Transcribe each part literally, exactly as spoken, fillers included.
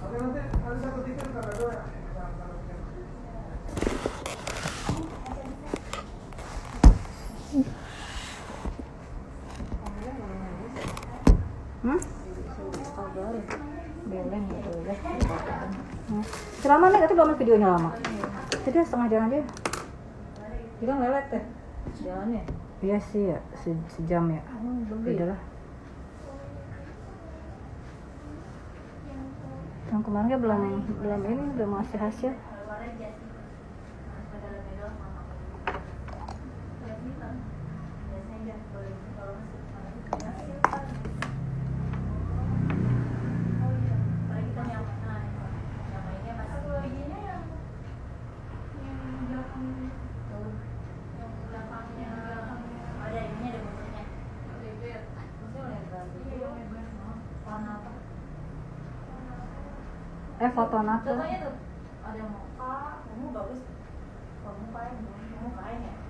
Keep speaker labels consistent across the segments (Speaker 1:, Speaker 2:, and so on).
Speaker 1: Hmm? Beleng gitu ya. Selama nih itu belum videonya lama. Jadi setengah jalan aja.
Speaker 2: Kita lelet deh jalannya.
Speaker 1: Iya sih ya, se sejam ya.
Speaker 2: Oh, lebih.
Speaker 1: Udah lah. Yang kemarin kan belum belum ini belum ngasih hasil. Eh foto nato.
Speaker 2: Contohnya tuh ada muka, kamu bagus, kamu kain, kamu kain ya.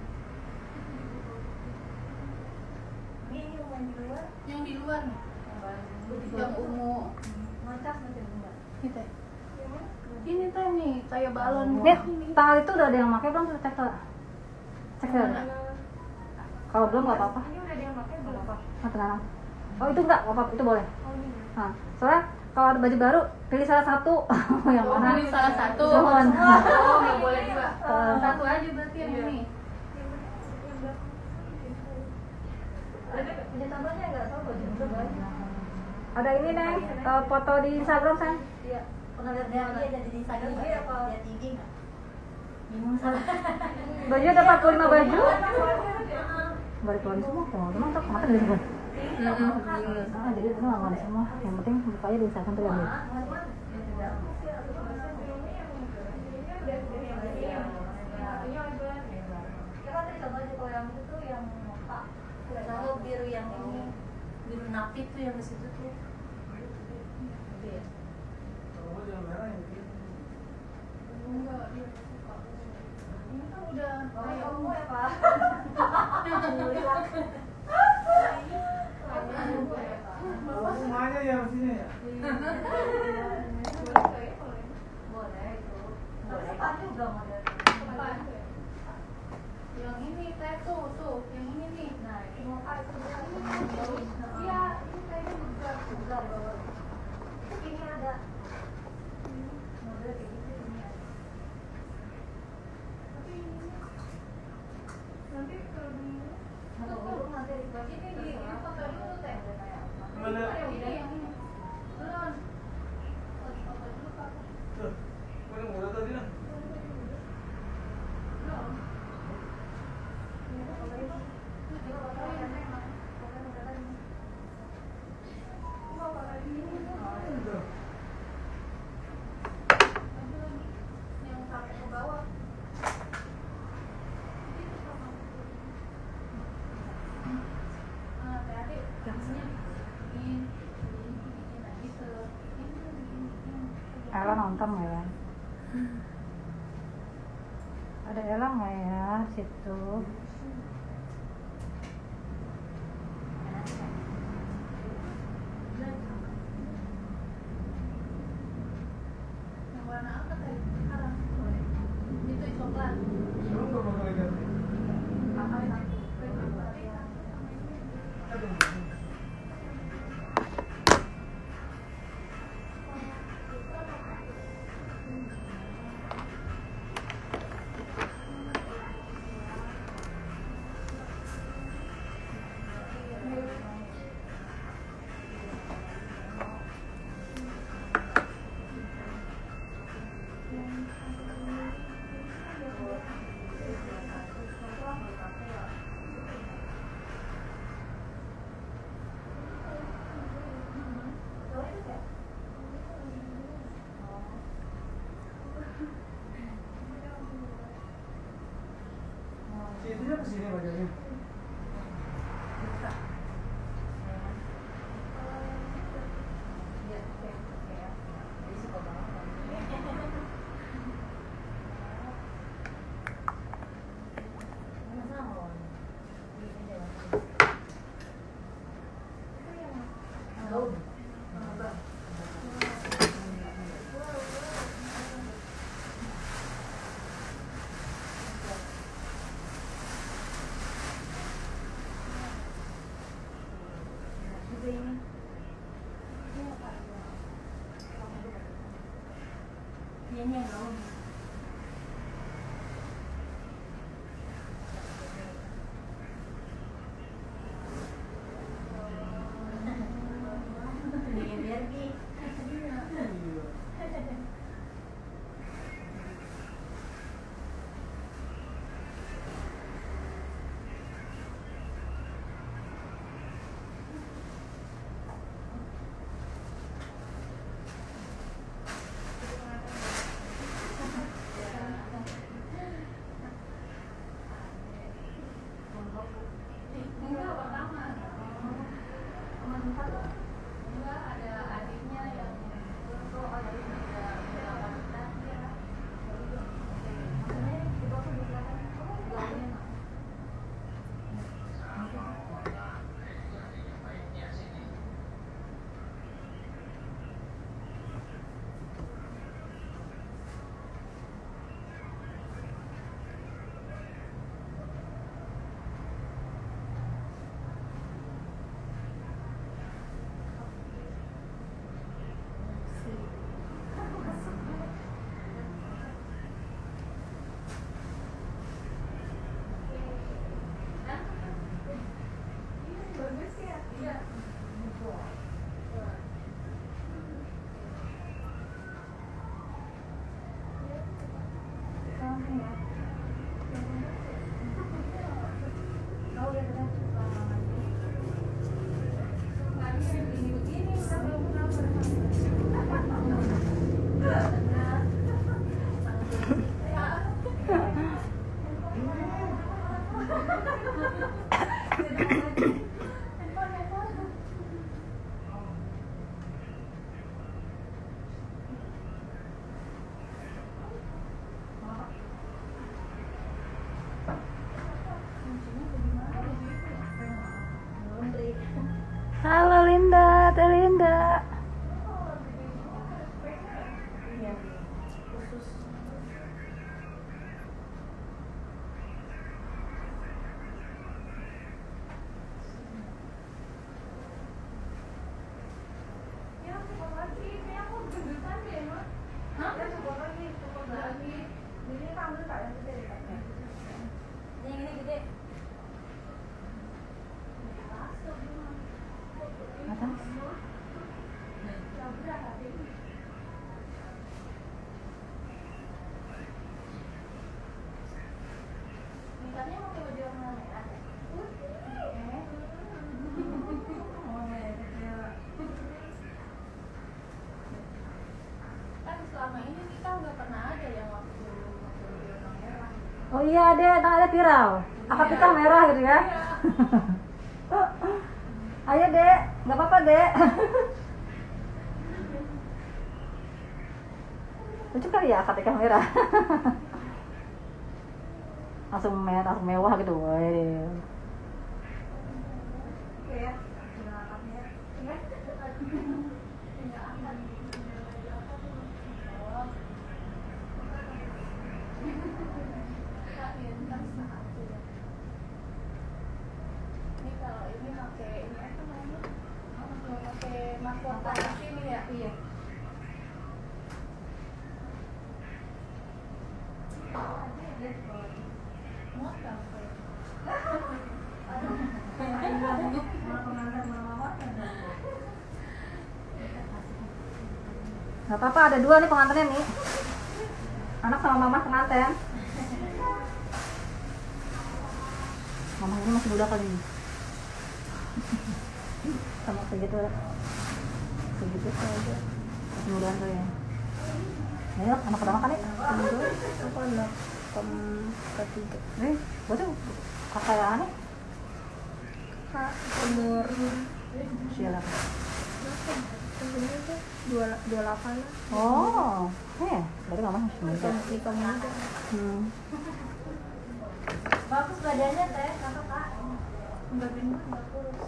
Speaker 2: Ini yang main di luar,
Speaker 3: Yang di luar nih,
Speaker 2: yang
Speaker 3: yang ungu.
Speaker 2: macas nanti enggak.
Speaker 3: Kita. Ini teh nih, kayak balon.
Speaker 1: Nih, tanggal itu udah ada yang pakai belum? Cek tuh. Cek tuh. Kalau belum nggak apa-apa.
Speaker 2: Ini udah ada yang pakai belum apa?
Speaker 1: Nah, tenang. Oh itu enggak, apa-apa itu boleh.
Speaker 2: Oh ini.
Speaker 1: Nah, soalnya kalau ada baju baru pilih salah satu yang
Speaker 3: Oh,
Speaker 1: mana?
Speaker 3: pilih salah satu.
Speaker 1: Mohon.
Speaker 3: Oh, nggak boleh dua.
Speaker 1: Eh.
Speaker 3: Satu aja berarti yang ini.
Speaker 2: Punya tambahnya enggak tahu baju itu banyak.
Speaker 1: Ada ini Neng, eh, foto di Instagram Sen.
Speaker 2: Iya. Pernah lihat dia ada di Instagram apa? Lihat I G enggak? Bingung salah.
Speaker 1: Baju ada empat puluh lima baju. Balik lagi semua, teman-teman tak kemana dari sini? Ah, jadi itu aman semua. Yang penting bukanya di Instagram tuh yang ini.
Speaker 2: Kalau biru yang ini, biru napi tuh yang di situ tuh. Iya.
Speaker 3: Enggak, dia suka. Ini kan udah kayak
Speaker 2: Kamu ya Pak?
Speaker 4: Semuanya ya mestinya ya.
Speaker 2: Boleh itu. Boleh kan juga model.
Speaker 3: yang ini teh tuh, tuh, yang ini nih.
Speaker 2: Nah, ini mau apa itu?
Speaker 3: Iya, ini kayaknya juga.
Speaker 2: Enggak, enggak. Ini ada model kayak gitu ini ada.
Speaker 3: Tapi ini nanti kalau di
Speaker 2: Kalau belum nanti dikasih
Speaker 3: ini di ini foto dulu teh.
Speaker 4: Mana?
Speaker 3: Yang ini, yang ini. Belum. Foto dulu Pak.
Speaker 4: Tuh, mana mau tadi lah?
Speaker 3: Belum. Yang sampai ke bawah. Ah, hati-hati. Gangsnya ini, ini lagi ke ini, ini, ini.
Speaker 1: Ella nonton nggak ya? Ada Ella nggak ya situ?
Speaker 3: Yang warna apa tadi? Sekarang. Itu coklat.
Speaker 4: Belum kok mau lihat. Aduh. Si itu ke sini bajunya.
Speaker 2: Iya, oke, oke ya. Jadi suka banget. Masa mau? Ini aja. Itu yang gaun. dianya gaul. Dingin Barbie.
Speaker 3: Enggak, pertama. Enggak, ada adiknya yang itu adiknya ada berapa kita dia. Makanya kita tuh di belakang gaulnya. Bagus ya? Iya.
Speaker 1: Halo Linda, Teh Linda.
Speaker 2: Iya, khusus.
Speaker 3: Ya, coba lagi. Kayak aku gendutan deh, Mak. Hah? Ya, coba lagi, coba lagi. Jadi kamu tak yang gede ya?
Speaker 2: Ini yang ini gede.
Speaker 1: Atas.
Speaker 3: Mintanya pakai baju warna merah ya? Kan selama ini kita nggak pernah ada yang waktu waktu baju warna merah.
Speaker 1: Oh iya deh, tak ada viral. Akad kita merah gitu ya. Ayo dek, nggak apa-apa dek. Lucu kali ya akad nikah merah. Langsung merah, langsung mewah gitu. Woy.
Speaker 3: Oke ya, dengan akadnya. Iya. Dengan akad. Oh. Kak, ya, ntar satu ya. Ini kalau ini pakai ini apa namanya? Oh, pakai mahkota sini ya? Iya. Muat kan?
Speaker 1: Gak apa-apa, ada dua nih pengantinnya nih. Anak sama mama pengantin. Mama ini masih muda kali ini. Sama segitu. Segitu saja. Masih muda tuh ya. Ayo, anak pertama kan ya? Kedua, apa anak ketiga? Eh, gua tuh kakak yang aneh.
Speaker 3: Kak, umur
Speaker 1: Siapa?
Speaker 3: dua dua delapan lah.
Speaker 1: Oh, eh, berarti mama masih muda.
Speaker 3: Nikah muda.
Speaker 1: Hmm.
Speaker 2: Bagus badannya teh, kakak kak. Enggak gendut, enggak kurus.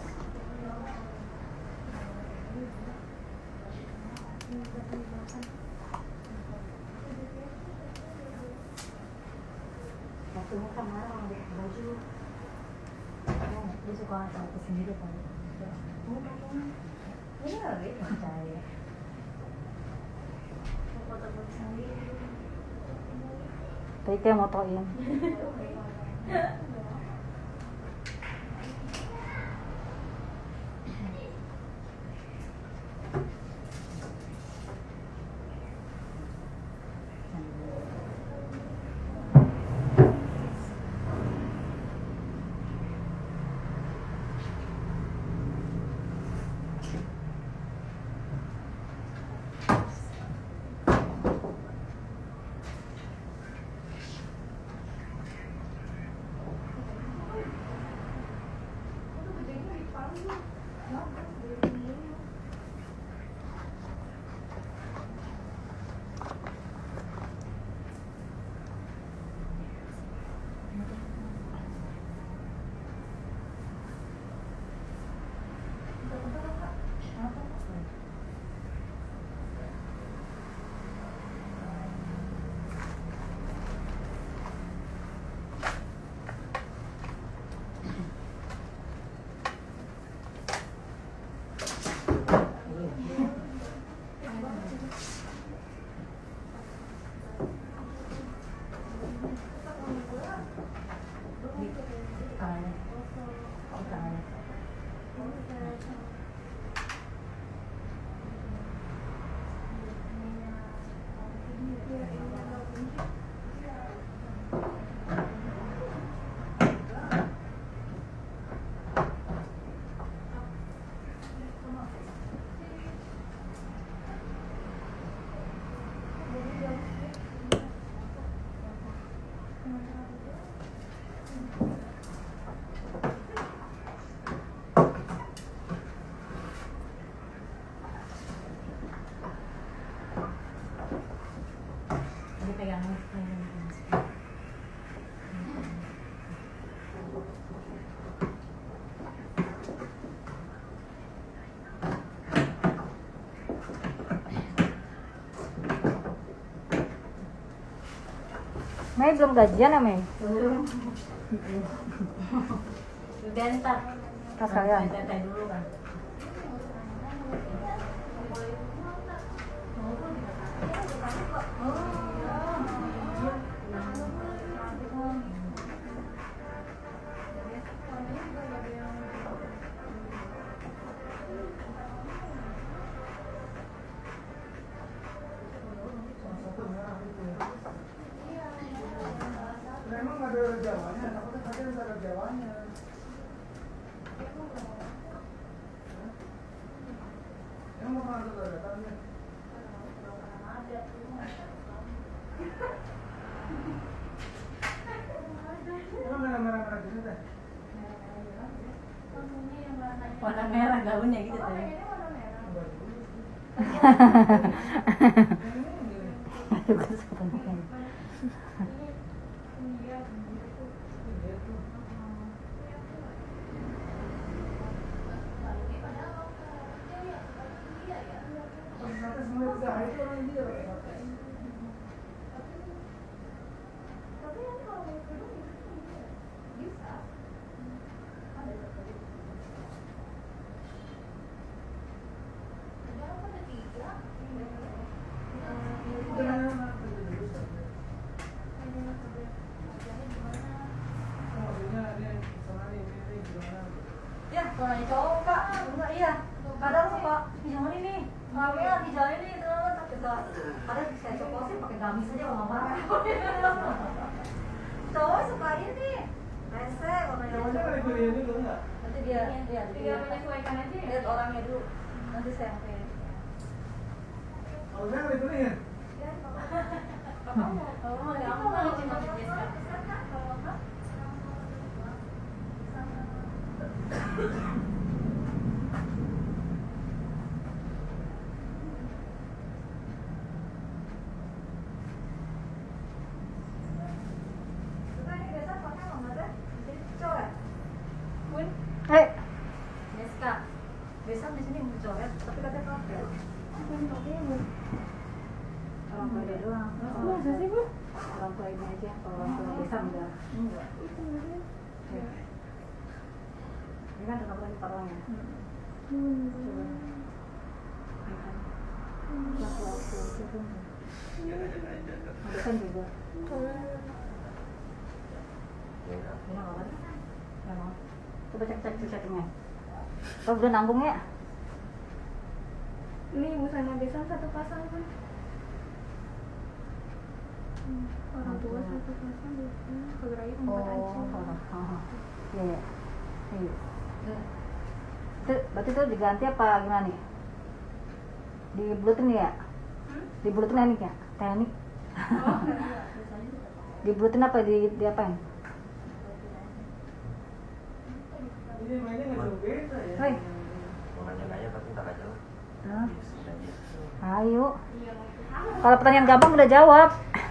Speaker 1: Waktu itu kemarin orang ambil baju, oh, dia suka pakai sendiri kan. Oh, pakainya. Ini lagi percaya.
Speaker 2: Foto-foto sendiri.
Speaker 1: Tadi kayak motoin. Mei belum gajian ya Mei?
Speaker 2: Belum. Udah ntar.
Speaker 1: Pas kalian.
Speaker 2: Tete dulu kan.
Speaker 4: Memang ada orang Jawanya, takutnya tadi ada orang Jawanya. Yang mau ada ada datangnya. Emang merah-merah gini teh?
Speaker 2: Warna merah gaunnya gitu teh.
Speaker 1: Juga sebenarnya.
Speaker 2: Ya, warna cowok kak, enggak iya. Kadang suka hijau ini, kami hijau ini teman tapi kadang saya coba sih pakai gamis aja kalau marah. Cowok suka ini, rese warna hijau. Nanti dia, dia, dia
Speaker 3: menyesuaikan aja ya.
Speaker 2: lihat orangnya dulu. Nanti saya pakai.
Speaker 4: Kalau saya nggak ditulisin.
Speaker 2: Kamu mau, kamu mau gampang cuma Jessica.
Speaker 1: Eh,
Speaker 2: Jessica, besok di sini mau coret, tapi katanya pakai.
Speaker 1: orang tua dia doang.
Speaker 3: Masa sih, Bu?
Speaker 1: Orang tua ini aja, kalau orang tua desa enggak.
Speaker 2: Enggak.
Speaker 1: Ya. Ini kan rekam lagi parangnya.
Speaker 3: Hmm.
Speaker 1: Coba. Ini kan. Waktu-waktu itu. Desain juga.
Speaker 5: Ya udah.
Speaker 1: Ini nggak apa-apa. Ya mau. Coba cek-cek settingnya. Oh udah nanggung ya?
Speaker 3: Ini busana besan satu pasang pun. Hmm, orang tua satu pasang biasanya kegerai empat aja.
Speaker 1: Oh, iya ya. Iya. Itu berarti itu diganti apa gimana nih? Dibulutin ya?
Speaker 3: Hmm?
Speaker 1: Dibulutin teknik ya? Teknik.
Speaker 3: Oh, enggak.
Speaker 1: Dibulutin apa di di apain?
Speaker 4: Ini mainnya nggak jauh beda ya.
Speaker 1: Hei.
Speaker 5: Mau nanya-nanya tapi ntar aja lah.
Speaker 1: Hah?
Speaker 5: Biasain aja.
Speaker 1: Ayo. Kalau pertanyaan gampang udah jawab.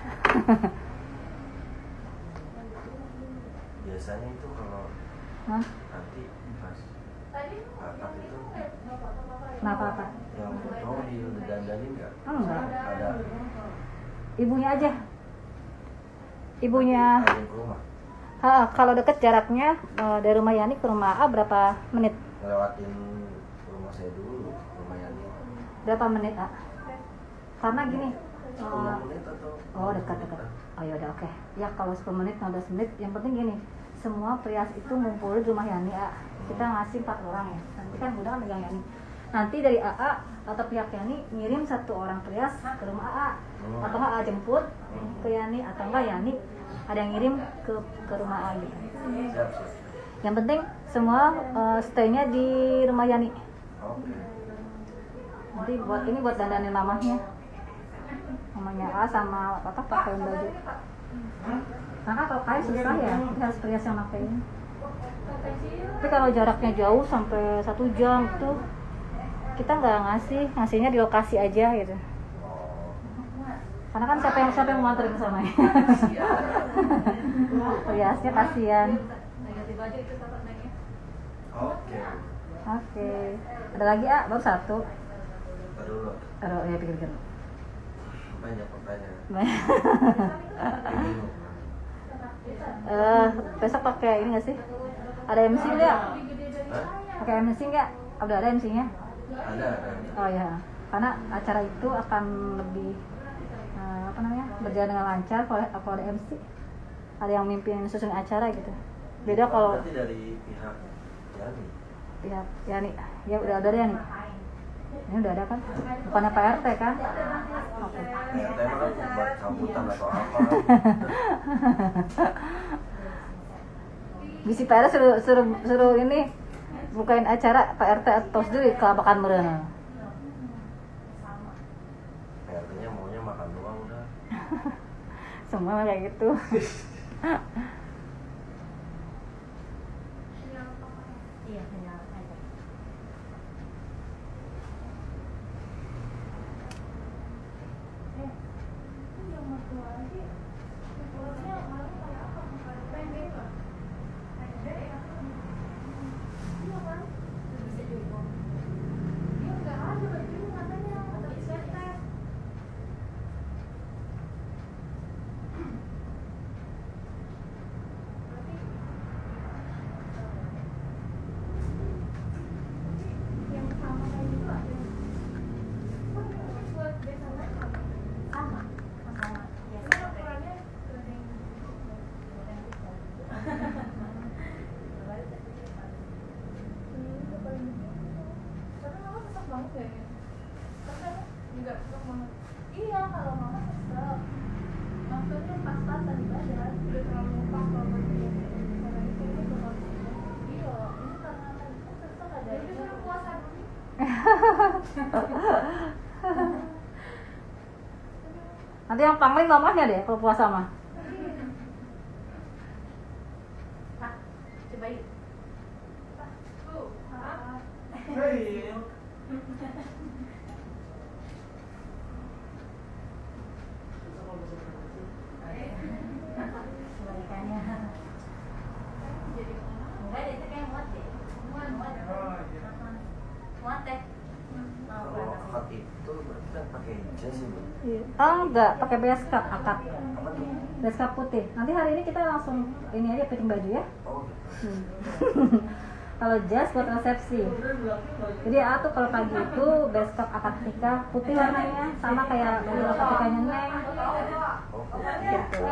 Speaker 5: Biasanya itu kalau
Speaker 1: Hah?
Speaker 5: nanti pas akad itu
Speaker 1: Kenapa apa?
Speaker 5: yang mau didandanin nggak?
Speaker 1: Enggak.
Speaker 5: Ada
Speaker 1: Ibunya aja. Ibunya.
Speaker 5: ada yang ke rumah
Speaker 1: Ha, kalau deket jaraknya eh, dari rumah Yani ke rumah A berapa menit?
Speaker 5: ngelewatin rumah saya dulu, rumah Yani.
Speaker 1: Berapa menit A? Karena gini.
Speaker 5: sepuluh
Speaker 1: eh,
Speaker 5: menit atau
Speaker 1: Oh dekat-dekat. Oh ya udah oke. Ya kalau sepuluh menit, lima belas menit. Yang penting gini, semua prias itu ngumpul di rumah Yani A. Kita ngasih empat orang ya. Nanti kan udah kan megang Yani. Nanti dari A A atau pihak Yani ngirim satu orang prias ke rumah A A.
Speaker 5: Hmm.
Speaker 1: Atau nggak A jemput ke Yani atau enggak Yani ada yang ngirim ke ke rumah A gitu.
Speaker 5: Siap, siap.
Speaker 1: Yang penting semua eh, stay-nya di rumah Yani.
Speaker 5: Oke.
Speaker 1: Nanti buat ini buat dandanin mamahnya. Mamanya A sama apa pakai baju. Karena kalau kain susah ya, dia harus prias yang pakein. Tapi kalau jaraknya jauh sampai satu jam tuh kita nggak ngasih, ngasihnya di lokasi aja gitu. Karena kan siapa yang siapa yang mau nganterin ke sana ya. Priasnya kasihan.
Speaker 2: Ganti baju itu kakak nanya.
Speaker 5: Oke.
Speaker 1: Oke. Ada lagi A? Baru satu.
Speaker 5: Ntar dulu.
Speaker 1: Aduh, ya pikir-pikir.
Speaker 5: Banyak pertanyaan.
Speaker 1: Eh, besok pakai ini nggak sih? Ada M C nggak?
Speaker 5: Hah?
Speaker 1: Pakai M C nggak? Udah ada M C-nya?
Speaker 5: Ada, ada.
Speaker 1: Oh ya, karena acara itu akan lebih eh, apa namanya berjalan dengan lancar kalau kalau ada M C, ada yang mimpin susun acara gitu. Beda kalau
Speaker 5: Berarti dari pihak Yani.
Speaker 1: pihak ya nih, ya udah ada ya nih. Ini udah ada kan? Bukannya P R T kan? Oke.
Speaker 5: Ya, tema kan buat sambutan atau apa.
Speaker 1: Bisi P R T suruh suruh suruh ini bukain acara P R T atau dulu kelabakan meureun.
Speaker 5: Artinya maunya makan doang udah.
Speaker 1: Semua kayak gitu.
Speaker 2: Iya, hanya aja.
Speaker 3: Iya, kalau mama kesel. Maksudnya pas-pasan di badan, udah terlalu pas kalau baju. Karena itu ini bakal iya, ini karena kan kesel ada. Jadi suruh puasa dulu.
Speaker 1: Nanti yang pangling mamahnya deh kalau puasa mah.
Speaker 2: Pak, cobain.
Speaker 3: Tuh, ah.
Speaker 4: Hei,
Speaker 2: Kebalikannya. Enggak deh, itu kayak muat deh. Muat, muat.
Speaker 4: oh iya.
Speaker 2: Muat deh.
Speaker 5: Kalau akad itu berarti kan pakai jas ya, Bu?
Speaker 1: Oh enggak, pakai beskap akad.
Speaker 5: Apa tuh?
Speaker 1: Beskap putih. Nanti hari ini kita langsung ini aja fitting baju ya.
Speaker 5: Oh gitu.
Speaker 1: Hmm. Kalau jas buat resepsi. Jadi A tuh kalau pagi itu besok akad nikah putih warnanya sama kayak akad nikahnya Neng. Gitu.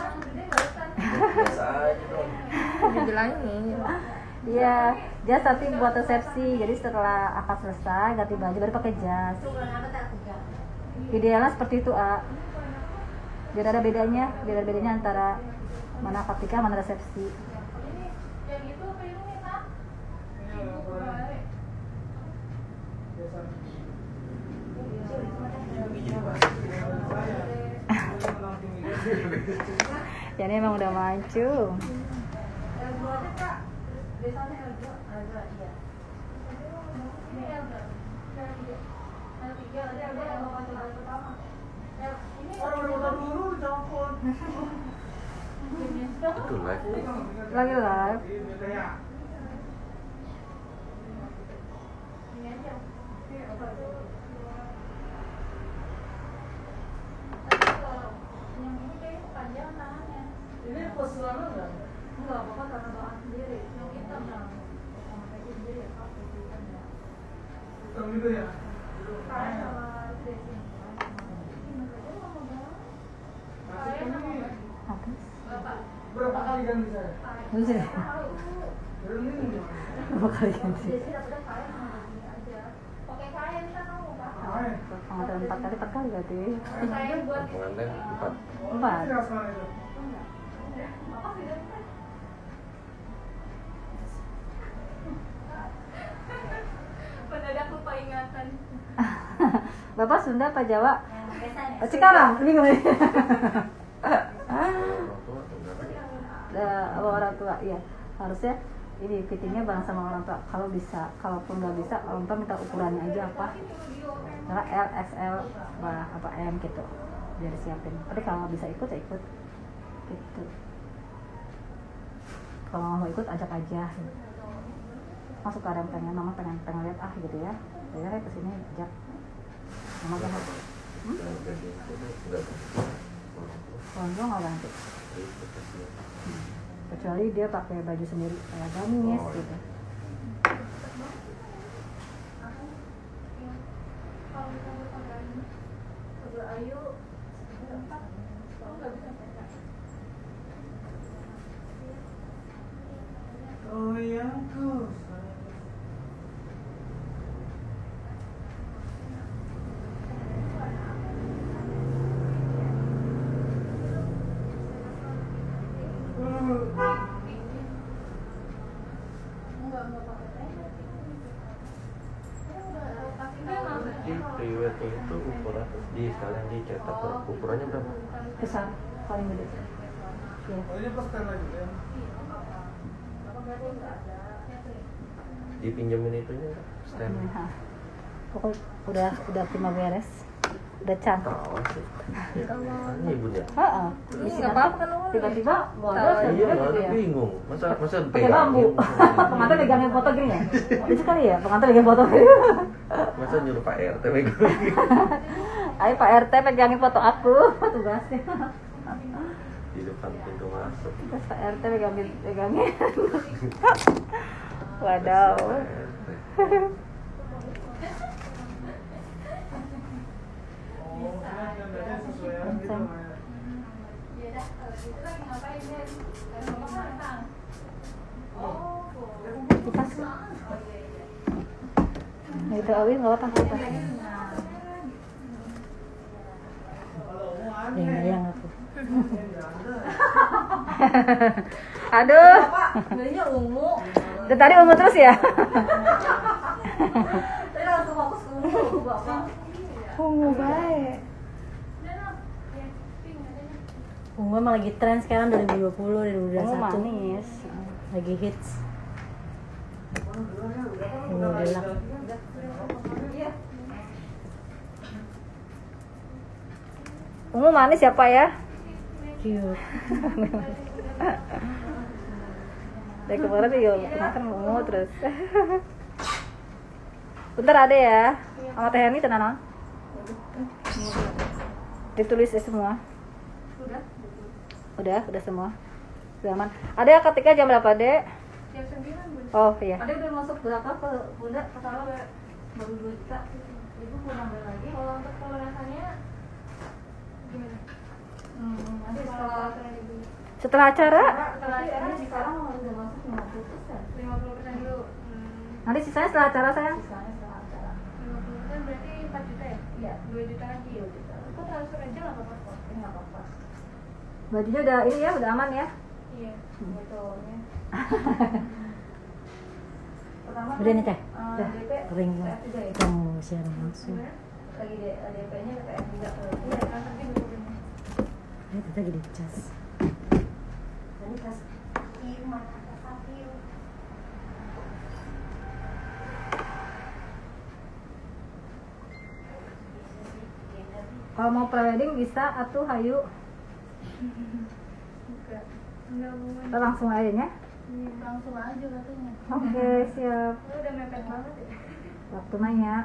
Speaker 5: Biasa aja dong.
Speaker 3: Dibilangin.
Speaker 1: Iya, jas tapi buat resepsi. Jadi setelah akad selesai ganti baju baru pakai jas. Idealnya seperti itu, A. Biar ada bedanya, biar ada bedanya antara mana akad nikah mana resepsi.
Speaker 3: Yang itu apa ini Kak? Ibu kemarin.
Speaker 1: Ya ini emang udah mancung.
Speaker 2: L dua aja Kak. Biasanya L dua, L dua iya.
Speaker 3: Ini L berapa? L tiga. L tiga ada ada yang mau kasih kali pertama. L ini
Speaker 4: Orang udah dulu copot.
Speaker 5: Itu live.
Speaker 1: Lagi live.
Speaker 4: Kayak
Speaker 3: ini aja. Ini apa itu? Tapi kalau yang ini kayaknya panjang tangannya.
Speaker 4: ini pas lama nggak?
Speaker 2: Enggak apa-apa karena bahan sendiri.
Speaker 3: Yang hitam yang
Speaker 2: Sama kayak sendiri ya Kak.
Speaker 4: Hitam gitu ya.
Speaker 3: kain sama dressing. Kain sama
Speaker 1: Apa?
Speaker 3: bapak.
Speaker 4: Berapa kali ganti saya?
Speaker 1: Bisa.
Speaker 4: Baru ini gimana?
Speaker 1: Berapa kali ganti?
Speaker 2: Jadi dapetnya kain sama begini aja.
Speaker 3: Pakai kain kan kamu Pak.
Speaker 4: Kain.
Speaker 1: Pengantin empat kali, empat kali berarti.
Speaker 3: Kain buat
Speaker 5: Pengantin empat.
Speaker 1: Empat.
Speaker 4: Ini rasanya itu.
Speaker 3: apa sih kan? Mendadak lupa ingatan.
Speaker 1: Bapak Sunda apa Jawa?
Speaker 2: Biasanya.
Speaker 1: Oh, Cikarang, bingung nih.
Speaker 5: Orang tua atau enggak?
Speaker 1: Eh, sama orang tua, iya. Harusnya ini fittingnya bareng sama orang tua. Kalau bisa, kalaupun nggak bisa, orang tua minta ukurannya aja apa. Karena L, X L, apa, apa M gitu. Biar siapin. Tapi kalau nggak bisa ikut, ya ikut. Gitu. Kalau nggak mau ikut, ajak aja. Masuk ke ada yang pengen, mama pengen pengen lihat ah gitu ya. Ya kesini ajak. Mama jangan. Hmm?
Speaker 5: Jangan ganti itu deh. Enggak.
Speaker 1: Kalau enggak nggak ganti.
Speaker 5: Itu kasihan.
Speaker 1: Kecuali dia pakai baju sendiri kayak gamis
Speaker 5: Oh, iya.
Speaker 1: gitu.
Speaker 3: Kalau misalnya pakai sebelah Ayu empat, kalau nggak bisa pakai.
Speaker 4: Oh yang tuh.
Speaker 3: Enggak enggak pakai tenda. Udah kasih tahu.
Speaker 5: Di pre-wedding itu ukuran di sekalian dicetak ukurannya berapa?
Speaker 1: Besar, paling gede. Iya.
Speaker 4: Oh ini pas kan lagi ya.
Speaker 5: Dipinjemin itunya enggak? Stand.
Speaker 1: Nah, pokoknya udah udah prima beres, udah cantik.
Speaker 5: Tahu sih. Ya kan ibunya.
Speaker 1: Heeh.
Speaker 3: Nggak apa-apa kan, Uli?
Speaker 1: Tiba-tiba modal dan
Speaker 5: Iya,
Speaker 1: juga gitu
Speaker 5: ada
Speaker 1: ya.
Speaker 5: bingung. Masa masa
Speaker 1: Pakai bambu. Pengantin megangin foto gini ya. Itu kali ya, pengantin megangin foto.
Speaker 5: Masa nyuruh Pak R T megang.
Speaker 1: Ayo Pak R T pegangin foto aku, tugasnya.
Speaker 5: Di depan pintu masuk.
Speaker 1: Terus Pak R T pegangin pegangin. Wadaw.
Speaker 5: Pak R T.
Speaker 4: Oh, kan ada sesuai gitu.
Speaker 3: Iya dah, kalau gitu lagi ngapain Den? Kayak mama masak. Oh, boleh.
Speaker 1: Kipas.
Speaker 3: Oh iya iya.
Speaker 1: Nah, itu Awi nggak apa-apa kipas.
Speaker 4: Kalau mau
Speaker 1: Yang
Speaker 4: aneh.
Speaker 1: yang aku.
Speaker 4: Ya ada.
Speaker 1: Aduh,
Speaker 2: Pak, belinya ungu.
Speaker 1: dari tadi ungu terus ya.
Speaker 2: Saya langsung fokus ke ungu ke Bapak.
Speaker 1: Ungu baik.
Speaker 3: Dan ah, ya, pink adanya.
Speaker 1: Ungu emang lagi tren sekarang dua ribu dua puluh, dua ribu dua puluh satu.
Speaker 2: Ungu manis.
Speaker 1: Lagi hits. Ungu gelap.
Speaker 2: Iya.
Speaker 1: Ungu manis ya Pak ya? Cute. Dari kemarin juga makan ungu terus. Bentar ada ya. Sama Teh Hani tenang. Ditulis ya semua.
Speaker 2: Sudah.
Speaker 1: Udah, udah semua. Udah aman. Ada ketika jam berapa, Dek?
Speaker 3: Jam sembilan, Bun.
Speaker 1: Oh iya.
Speaker 2: Ada udah masuk berapa ke bunda? Pertama baru dua juta. Ibu mau nambah lagi.
Speaker 3: Kalau untuk pelunasannya gimana?
Speaker 2: Hmm, nanti setelah
Speaker 1: Setelah acara
Speaker 2: setelah acara sekarang udah masuk lima puluh persen.
Speaker 3: lima puluh persen dulu. Hmm.
Speaker 1: nanti sisanya setelah acara sayang.
Speaker 2: Sisanya setelah acara.
Speaker 3: lima puluh persen berarti empat juta ya?
Speaker 2: Iya.
Speaker 3: dua juta lagi ya juta. Itu transfer aja nggak apa-apa kok.
Speaker 2: Ini nggak apa-apa.
Speaker 1: Bajunya udah ini ya, udah aman ya.
Speaker 3: Iya.
Speaker 2: Betul ya. Pertama
Speaker 1: Udah nih, Teh.
Speaker 2: eh,
Speaker 1: Udah.
Speaker 2: D P
Speaker 1: Ring
Speaker 2: P F juga ya.
Speaker 1: kamu siaran langsung.
Speaker 3: Gimana?
Speaker 2: Lagi D- D P-nya P F juga ke
Speaker 3: Iya, transfer juga belum.
Speaker 1: Ini tadi lagi dicas.
Speaker 2: Tadi pas kaki mana pas kaki.
Speaker 1: Kalau mau prewedding bisa atuh hayu.
Speaker 3: Enggak. Enggak mau.
Speaker 1: Kita langsung aja ya.
Speaker 3: Iya, langsung aja katanya.
Speaker 1: Oke, siap.
Speaker 3: Lu udah mepet banget ya.
Speaker 1: Waktu nanya.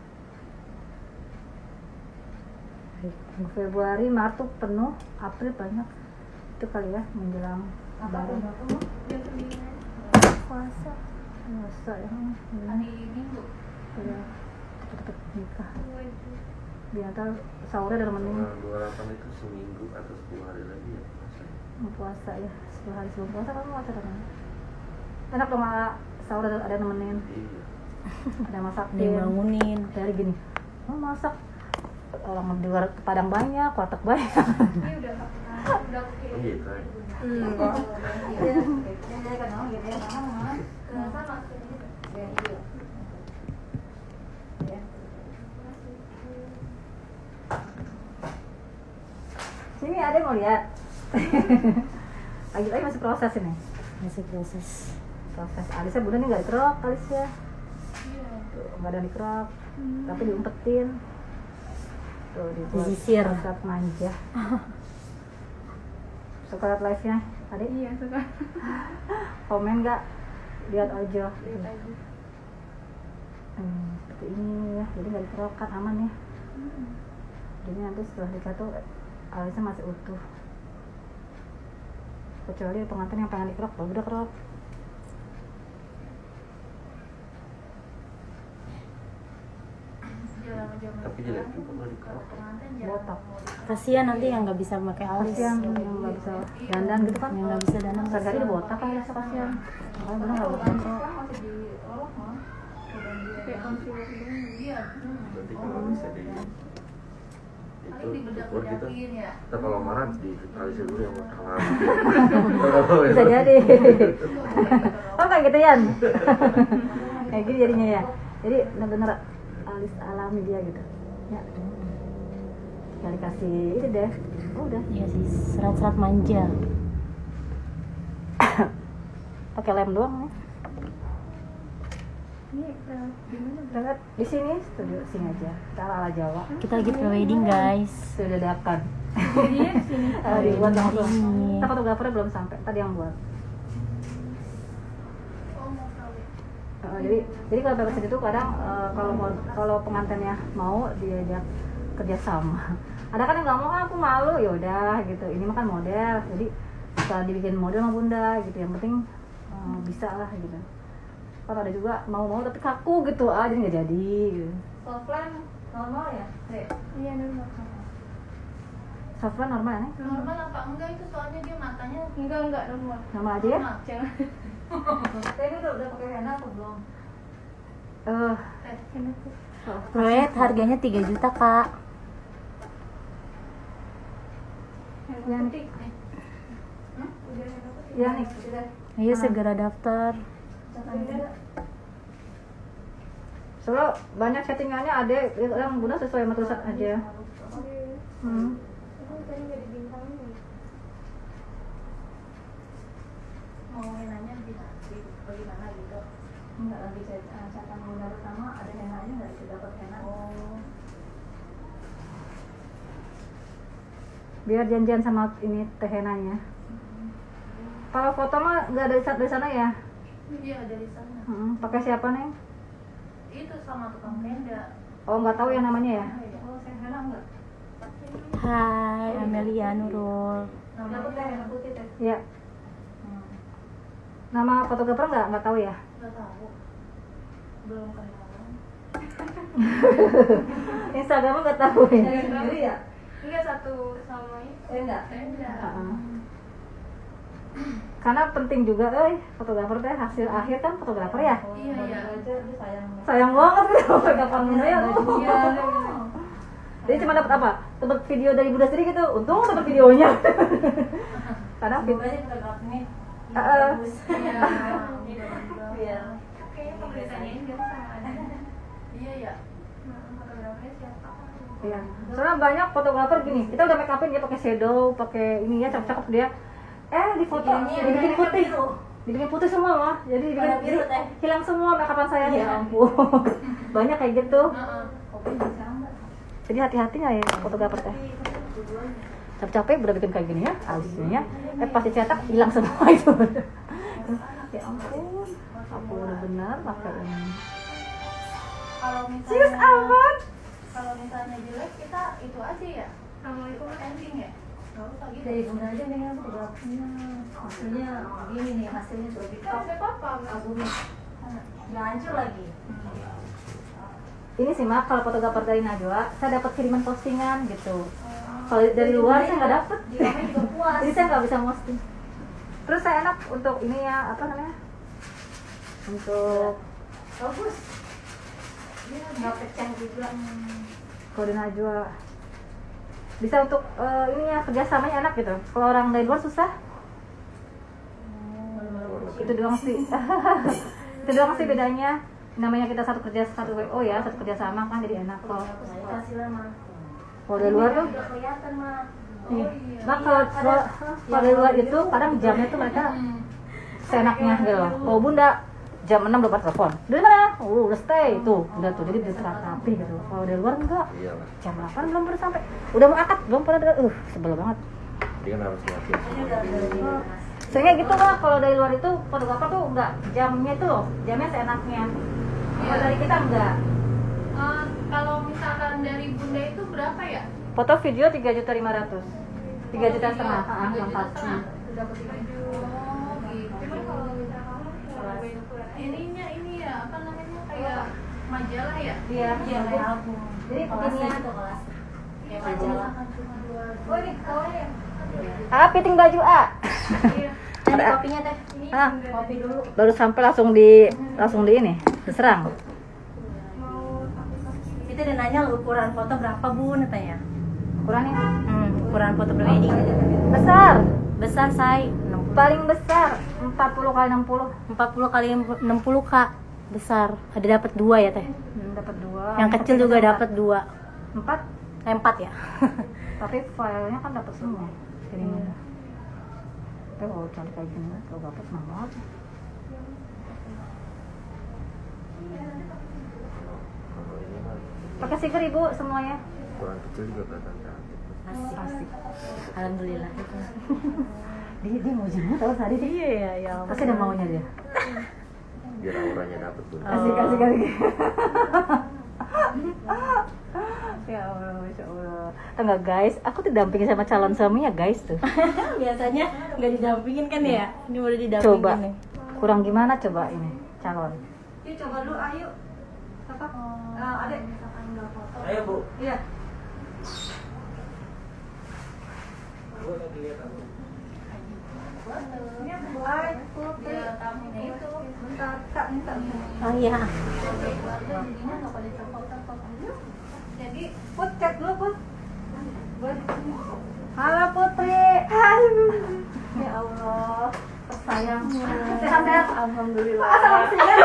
Speaker 1: Februari, Maret tuh penuh, April banyak. Itu kali ya menjelang
Speaker 2: Apa tuh?
Speaker 1: Lebaran.
Speaker 2: Apa tuh?
Speaker 3: Jam sembilan.
Speaker 1: Puasa. Puasa ya.
Speaker 2: Hari Minggu.
Speaker 1: Ya. Cepet-cepet nikah.
Speaker 3: Dua itu.
Speaker 1: Biar ntar sahurnya ada temenin.
Speaker 5: Tanggal dua puluh delapan itu seminggu atau sepuluh hari lagi ya masa ya?
Speaker 1: Mau puasa ya. Sepuluh hari sebelum puasa kamu puasa kan? Enak dong Mak. Sahur ada, ada nemenin.
Speaker 5: Iya.
Speaker 1: Ada masakin.
Speaker 6: Dia bangunin.
Speaker 1: Dari gini. Oh masak. Orang di luar Padang banyak, warteg banyak.
Speaker 3: Ini udah udah oke.
Speaker 5: Oh gitu ya.
Speaker 1: Enggak.
Speaker 2: Iya. Jadi kan oh gitu ya. Sama.
Speaker 3: Nggak sama sih.
Speaker 2: Ya iya. Ya.
Speaker 1: Sini ada yang mau lihat. Lagi-lagi masih proses ini.
Speaker 6: Masih proses.
Speaker 1: Proses. Alisnya bunda nih nggak dikerok, alisnya.
Speaker 3: Iya.
Speaker 1: Tuh, nggak ada dikerok, tapi diumpetin. Tuh, dibuat
Speaker 6: Disisir.
Speaker 1: Saat manja. Suka liat live-nya? Ada?
Speaker 3: Iya, suka.
Speaker 1: Komen nggak? Lihat aja.
Speaker 3: Lihat aja.
Speaker 1: Hmm, seperti ini ya, jadi nggak dikerok kan aman ya. Jadi nanti setelah nikah tuh alisnya masih utuh. Kecuali pengantin yang pengen dikerok, baru udah kerok.
Speaker 5: Tapi jelek juga kalau dikerok.
Speaker 1: Botak.
Speaker 6: Kasihan nanti yang nggak bisa pakai alis.
Speaker 1: Kasihan yang nggak bisa dandan gitu kan.
Speaker 6: Yang nggak bisa dandan.
Speaker 1: Sekali-kali udah botak kan alisnya kasihan. Makanya bener nggak boleh kerok.
Speaker 2: Masih di olok mah.
Speaker 3: Kayak concealer dulu. Iya.
Speaker 5: Berarti kalau bisa di itu
Speaker 2: Paling
Speaker 5: ukur gitu.
Speaker 2: dibedak-bedakin ya.
Speaker 5: Kita kalau marah di alisnya dulu yang mau tangan.
Speaker 1: Bisa jadi. Oh kayak gitu Yan. Kayak gini jadinya ya. Jadi bener-bener alis alami dia gitu. Ya. Tinggal dikasih ini deh. Oh, udah.
Speaker 6: Iya sih, serat-serat manja.
Speaker 1: Pakai lem doang nih.
Speaker 3: Ini uh, gimana?
Speaker 1: Berangkat di sini studio sini aja. Kita ala Jawa.
Speaker 6: Kita lagi pre-wedding guys.
Speaker 1: Sudah dadakan.
Speaker 3: Jadinya di sini.
Speaker 1: Eh, dibuat langsung.
Speaker 6: Ini.
Speaker 1: Kita fotografernya belum sampai. Tadi yang buat.
Speaker 3: Oh, mau kawin.
Speaker 1: Uh, jadi jadi kalau paper itu kadang uh, kalau mau kalau pengantinnya mau diajak kerja sama. Ada kan yang nggak mau, ah, aku malu, ya udah gitu. Ini mah kan model, jadi bisa dibikin model sama bunda gitu. Yang penting uh, bisa lah gitu. Kalau ada juga mau-mau tapi kaku gitu, ah jadi nggak jadi. Gitu.
Speaker 2: Softline normal ya? Dek.
Speaker 3: Iya, normal.
Speaker 1: Software normal ya nih?
Speaker 2: Normal apa enggak itu soalnya dia matanya
Speaker 3: Enggak, enggak normal.
Speaker 1: Normal aja ya?
Speaker 2: normal.
Speaker 3: Jangan.
Speaker 2: Saya ini udah udah pakai henna atau belum?
Speaker 1: Eh,
Speaker 2: Eh,
Speaker 3: Kenapa?
Speaker 6: Proyek harganya tiga juta kak.
Speaker 1: ya nih,
Speaker 2: nih. Hmm?
Speaker 3: Udah kenapa?
Speaker 1: ya nih.
Speaker 2: Sudah.
Speaker 6: Ayo segera daftar.
Speaker 2: Catatan juga.
Speaker 1: Soalnya banyak settingannya ada yang bunda sesuai sama tulisan aja. Hmm.
Speaker 3: Aku tadi nggak di bintangnya.
Speaker 2: Mau hennanya di, di bagaimana gitu? Enggak lagi catatan bunda pertama ada hennanya nggak bisa dapat henna? Oh.
Speaker 1: Biar janjian sama ini teh henanya. Kalau foto mah nggak dari dari sana ya?
Speaker 2: Iya dari sana.
Speaker 1: Hmm, pakai siapa nih?
Speaker 2: Itu sama tukang tenda.
Speaker 1: Oh nggak tahu yang namanya ya?
Speaker 2: Oh saya henna enggak?
Speaker 6: Hai Amelia Nurul.
Speaker 2: Namanya teh henna putih teh.
Speaker 1: Iya.
Speaker 2: Hmm.
Speaker 1: Nama fotografer nggak nggak tahu ya?
Speaker 3: Nggak tahu. Belum kenalan.
Speaker 1: Instagramnya nggak tahu ya.
Speaker 2: Dari sendiri ya?
Speaker 3: Enggak satu sama itu.
Speaker 2: Eh enggak.
Speaker 3: Enggak.
Speaker 1: Heeh. Karena penting juga, eh fotografer teh hasil akhir kan fotografer ya.
Speaker 3: Iya, iya.
Speaker 2: Aja dia sayang.
Speaker 1: Sayang banget gitu kapan ya.
Speaker 3: Iya.
Speaker 1: Jadi cuma dapat apa? Dapat video dari Bunda sendiri gitu. Untung dapat videonya. Karena
Speaker 2: Semoga aja fotografernya
Speaker 1: Heeh.
Speaker 2: bagus.
Speaker 3: Iya.
Speaker 2: Iya.
Speaker 3: Kayaknya kalau ditanyain dia sama ada. Iya ya. Nah, fotografernya siapa?
Speaker 1: Iya. Soalnya banyak fotografer gini, kita udah make upin dia pakai shadow, pakai ini ya cakep-cakep dia. Eh di foto
Speaker 2: Bikinnya
Speaker 1: dibikin
Speaker 2: warnanya
Speaker 1: putih.
Speaker 2: biru.
Speaker 1: Dibikin putih semua mah. Jadi dibikin
Speaker 2: Warna biru, teh.
Speaker 1: hilang semua make upan saya
Speaker 2: Iya.
Speaker 1: ya ampun. Banyak kayak gitu.
Speaker 3: Heeh.
Speaker 2: Kopi bisa enggak?
Speaker 1: Jadi hati-hati ya fotografer teh. Capek-capek udah bikin kayak gini ya, alisnya. Eh pas dicetak hilang semua itu. Ya ampun. Aku udah benar pakai ini.
Speaker 3: Kalau misalnya
Speaker 1: Serius amat.
Speaker 3: Kalau misalnya jelek kita itu aja ya. Assalamualaikum ending ya. Enggak usah gitu.
Speaker 2: Dari Bunda aja nih yang fotografinya. Hasilnya begini nih, hasilnya sudah di top.
Speaker 3: Enggak apa-apa.
Speaker 2: Albumnya. Nggak hancur lagi.
Speaker 1: Ini sih mak kalau fotografer dari Najwa, saya dapat kiriman postingan gitu. Kalau dari luar saya nggak dapet.
Speaker 2: Di kamar juga puas.
Speaker 1: Jadi saya nggak bisa posting. Terus saya enak untuk ini ya apa namanya? Untuk
Speaker 2: Bagus. Dia nggak pecah juga.
Speaker 1: kalau dari Najwa bisa untuk eh, ini ya kerjasamanya enak gitu. Kalau orang dari luar susah. Itu doang sih. Itu doang sih bedanya. Namanya kita satu kerja satu W O ya, satu kerja sama kan jadi enak kalau
Speaker 2: Kasih lama.
Speaker 1: kalau dari luar tuh
Speaker 2: Udah kelihatan mah.
Speaker 1: nih. Nah, kalau kalau kalau dari luar itu kadang jamnya tuh mereka seenaknya gitu loh. Kalau Bunda jam enam udah pada telepon. Dari mana? Oh, udah stay tuh. Udah tuh jadi bisa rapi gitu. Kalau dari luar enggak.
Speaker 5: Iyalah.
Speaker 1: Jam delapan belum pada sampai. Udah mau akad belum pada uh sebel banget.
Speaker 5: Dia kan harus ngelakuin semua.
Speaker 1: Sehingga gitu lah kalau dari luar itu fotografer tuh enggak jamnya itu loh, jamnya seenaknya. Kalau dari kita enggak.
Speaker 3: Eh, kalau misalkan dari Bunda itu berapa ya?
Speaker 1: Foto video tiga juta lima ratus. tiga juta setengah, ah,
Speaker 3: tiga
Speaker 1: yang
Speaker 3: juta
Speaker 1: pasti.
Speaker 3: setengah. Dapat tiga juta. Oh, gitu. Cuman kalau misalkan ininya ini ya apa namanya kayak majalah ya?
Speaker 1: Iya,
Speaker 2: Iya, kayak album.
Speaker 1: Jadi
Speaker 2: kelasnya
Speaker 1: begini ya.
Speaker 2: itu kelas.
Speaker 3: Kayak
Speaker 2: Majalah.
Speaker 3: misalkan cuma dua.
Speaker 2: Oh ini kawannya.
Speaker 1: Ah, fitting baju A.
Speaker 3: Iya.
Speaker 2: Ini kopinya teh. Ini
Speaker 1: Ah.
Speaker 2: kopi dulu.
Speaker 1: Baru sampai langsung di langsung di ini, diserang.
Speaker 3: Mau pakai kaki.
Speaker 2: Itu dia nanya ukuran foto berapa Bu katanya.
Speaker 1: Ukurannya
Speaker 2: Hmm, ukuran foto prewedding.
Speaker 1: besar.
Speaker 2: Besar say
Speaker 1: Paling besar empat puluh kali enam puluh.
Speaker 2: empat puluh kali enam puluh Kak. Besar. Ada dapat dua ya teh.
Speaker 1: Hmm, dapat dua.
Speaker 2: Yang kecil juga dapat dua.
Speaker 1: empat,
Speaker 2: Eh, empat ya.
Speaker 1: tapi filenya kan dapat semua. Kiriman. Tapi kalau cari kayak gini, kalau dapat senang banget.
Speaker 5: Kalau ini mah
Speaker 1: Pakai stiker Ibu semuanya.
Speaker 5: ukuran kecil juga kelihatan cantik.
Speaker 2: Asik.
Speaker 1: Asik.
Speaker 2: Alhamdulillah.
Speaker 1: Dia dia mau jenguk tahu tadi dia.
Speaker 2: Iya ya, ya.
Speaker 1: Pasti ada maunya dia.
Speaker 5: Biar auranya dapet tuh.
Speaker 1: Asik asik asik. Ya Allah, Masya Allah. Tahu nggak guys, aku tuh dampingin sama calon suaminya guys tuh.
Speaker 2: Biasanya nggak didampingin kan ya? Ini udah didampingin
Speaker 1: Coba,
Speaker 2: nih.
Speaker 1: kurang gimana coba ini calon.
Speaker 2: Yuk coba dulu, ayo. Apa?
Speaker 3: Oh,
Speaker 2: adek.
Speaker 3: misalkan nggak foto.
Speaker 4: Ayo Bu.
Speaker 2: Iya.
Speaker 4: Bu lagi lihat aku.
Speaker 2: Ini aku buat dia tamunya itu. Bentar, Kak, minta.
Speaker 1: Oh iya.
Speaker 3: Keluarga jadinya nggak pada copot-copot aja. Jadi
Speaker 2: Put, cek dulu, Put. Buat.
Speaker 1: Halo Putri.
Speaker 2: Ya Allah.
Speaker 1: Sayang.
Speaker 2: Sehat-sehat.
Speaker 3: alhamdulillah.
Speaker 2: Asal sih. Iya.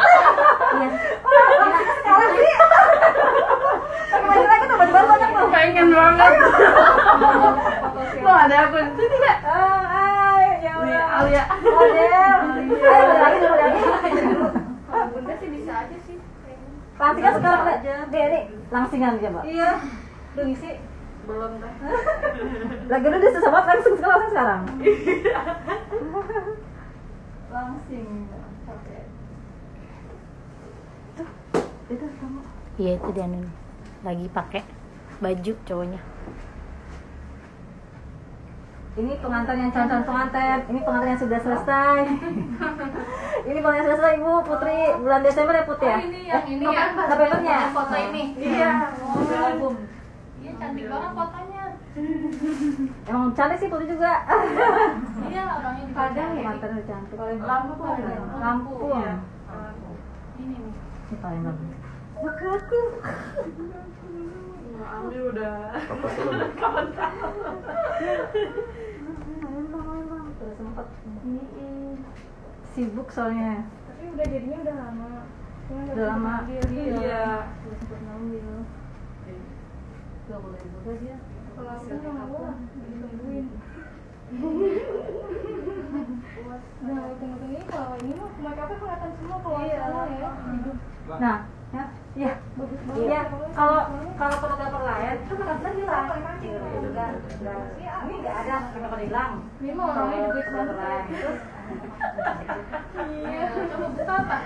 Speaker 2: Sekarang sih. Pakai baju lagi tuh, baju baru banyak tuh.
Speaker 3: Pengen banget. Lo ada akun itu tidak?
Speaker 2: Ah, ah, ya
Speaker 3: Nih,
Speaker 2: Allah.
Speaker 3: Alia.
Speaker 2: Model. Ayo, lagi dulu, lagi.
Speaker 3: Kalau Bunda sih bisa aja sih.
Speaker 1: Langsingan sekarang aja. Dia nih langsingan coba.
Speaker 2: Iya. Udah ngisi.
Speaker 3: Belum teh.
Speaker 1: Lagi dulu dia susah banget langsung sekarang langsung sekarang.
Speaker 2: Langsing. Oke.
Speaker 1: Itu kamu.
Speaker 6: Iya itu dia nih lagi pakai baju cowoknya.
Speaker 1: Ini pengantin yang calon pengantin, ini pengantin yang sudah selesai. Ini pengantin yang selesai Ibu Putri bulan Desember ya Put ya?
Speaker 3: Oh, ini yang ini
Speaker 1: Eh,
Speaker 3: ya,
Speaker 1: Novembernya.
Speaker 3: foto ini.
Speaker 1: Iya.
Speaker 3: Oh,
Speaker 1: Album.
Speaker 3: Iya cantik banget fotonya.
Speaker 1: Emang cantik sih Putri juga.
Speaker 3: Iya orangnya juga
Speaker 1: Padang
Speaker 3: cantik.
Speaker 1: pengantin udah cantik.
Speaker 3: Lampung.
Speaker 1: Lampung.
Speaker 3: Iya. Ini nih.
Speaker 1: Ini paling bagus. Bukaku.
Speaker 3: Ambil udah.
Speaker 5: Apa tuh?
Speaker 1: Terus sempat sibuk soalnya.
Speaker 3: Tapi udah jadinya udah lama. Cuma nggak
Speaker 1: Udah
Speaker 3: sempat
Speaker 1: lama.
Speaker 3: ngambil.
Speaker 1: Iya. Udah sempat ngambil. Gak boleh juga dia.
Speaker 3: Kalau aku nggak mau lah, ditungguin. Nah, tunggu-tunggu ini kalau ini mah make upnya kelihatan semua kalau
Speaker 1: Iya.
Speaker 3: salah ya.
Speaker 1: Nah, ya, iya.
Speaker 3: Bagus banget.
Speaker 1: Iya, kalau kalau fotografer lain itu kan hilang. Enggak, enggak. Ini enggak ada, kita kan hilang.
Speaker 3: Ini mah orangnya juga
Speaker 1: fotografer lain. Terus
Speaker 3: Iya, coba buka apa?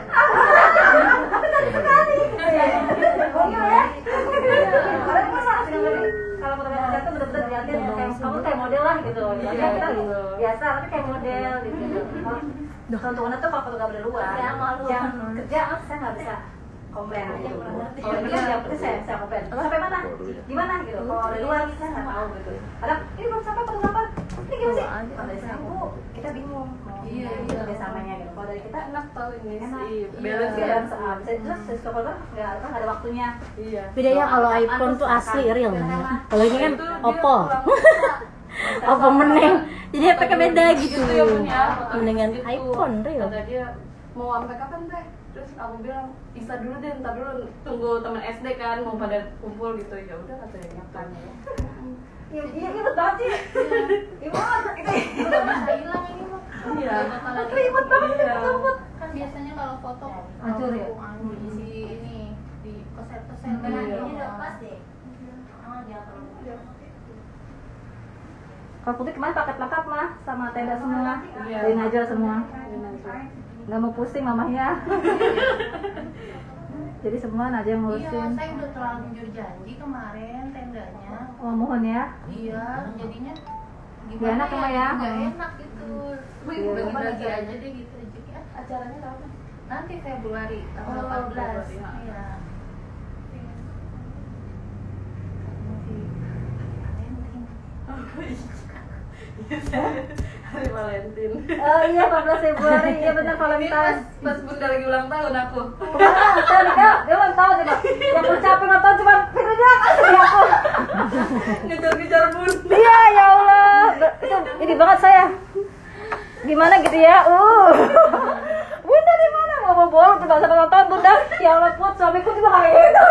Speaker 1: Bongil ya. Kalau masa kalau fotografer itu benar-benar dilihatin kayak kamu kayak model lah gitu. Jadi kita biasa tapi kayak model gitu. Kalau untuk anak tuh kalau fotografer dari luar, yang kerja saya nggak bisa komplain gitu. Kalau ini kan yang penting saya saya komplain. Sampai mana? Gimana gitu? Kalau dari luar saya nggak tahu gitu. Ada ini belum sampai fotografer. Ini gimana sih? Kalau dari saya bu, kita bingung.
Speaker 3: Iya, iya.
Speaker 1: Kerjasamanya gitu. Kalau dari kita
Speaker 3: Enak tau ini
Speaker 1: enak.
Speaker 3: sih.
Speaker 1: Balance ya. Saya terus saya suka fotografer nggak nggak ada waktunya.
Speaker 3: Iya.
Speaker 6: Beda ya kalau iPhone tuh asli real ya. Kalau ini kan Oppo. Oppo meneng. Jadi H P beda gitu.
Speaker 3: ya punya.
Speaker 6: Mendingan iPhone real.
Speaker 3: Kata dia mau sampai kapan teh? Terus aku bilang bisa dulu deh, ntar dulu tunggu teman S D kan mau pada kumpul gitu. Ya udah katanya nyakan ya.
Speaker 1: Iya iya ribet banget sih. Gimana gitu?
Speaker 3: Nggak bisa hilang ini mah.
Speaker 1: Iya.
Speaker 3: Bakalan
Speaker 1: Ribet banget
Speaker 3: Iya.
Speaker 1: ribet.
Speaker 3: Kan biasanya kalau foto
Speaker 1: Hancur ya?
Speaker 3: anu, isi ini di koset-koset
Speaker 1: Hmm.
Speaker 3: kan
Speaker 1: Iya.
Speaker 3: ini udah pas deh.
Speaker 1: Kalau Putri kemarin paket lengkap mah sama tenda semua.
Speaker 3: Iya.
Speaker 1: Dari Najwa semua. Nggak mau pusing mamahnya. Jadi semua Najwa yang
Speaker 3: Iya,
Speaker 1: ngurusin.
Speaker 3: saya udah terlanjur janji kemarin tendanya.
Speaker 1: Oh mohon ya.
Speaker 3: Iya, jadinya
Speaker 1: Gak enak emang ya?
Speaker 3: Gak enak gitu.
Speaker 1: Iya.
Speaker 3: Bagi-bagi aja deh gitu rezeki. Ah, acaranya kapan? Nanti Februari tanggal
Speaker 1: Oh,
Speaker 3: empat belas.
Speaker 1: Februari, ha.
Speaker 3: Iya. Hari Valentine.
Speaker 1: Oh iya empat belas Februari. Iya benar
Speaker 3: Ini pas,
Speaker 1: Valentine.
Speaker 3: pas bunda lagi ulang tahun aku.
Speaker 1: Kemana? Saya nikah, dia ulang tahun coba. Yang ucapin ulang tahun cuma Firda asli aku.
Speaker 3: Ngejar-ngejar bun.
Speaker 1: Iya ya Allah. Itu ini banget saya. Gimana gitu ya? Uh. Bunda di mana? Mau bawa bolu tuh bahasa ulang tahun Bunda. Ya Allah Put, suamiku juga kayak gitu.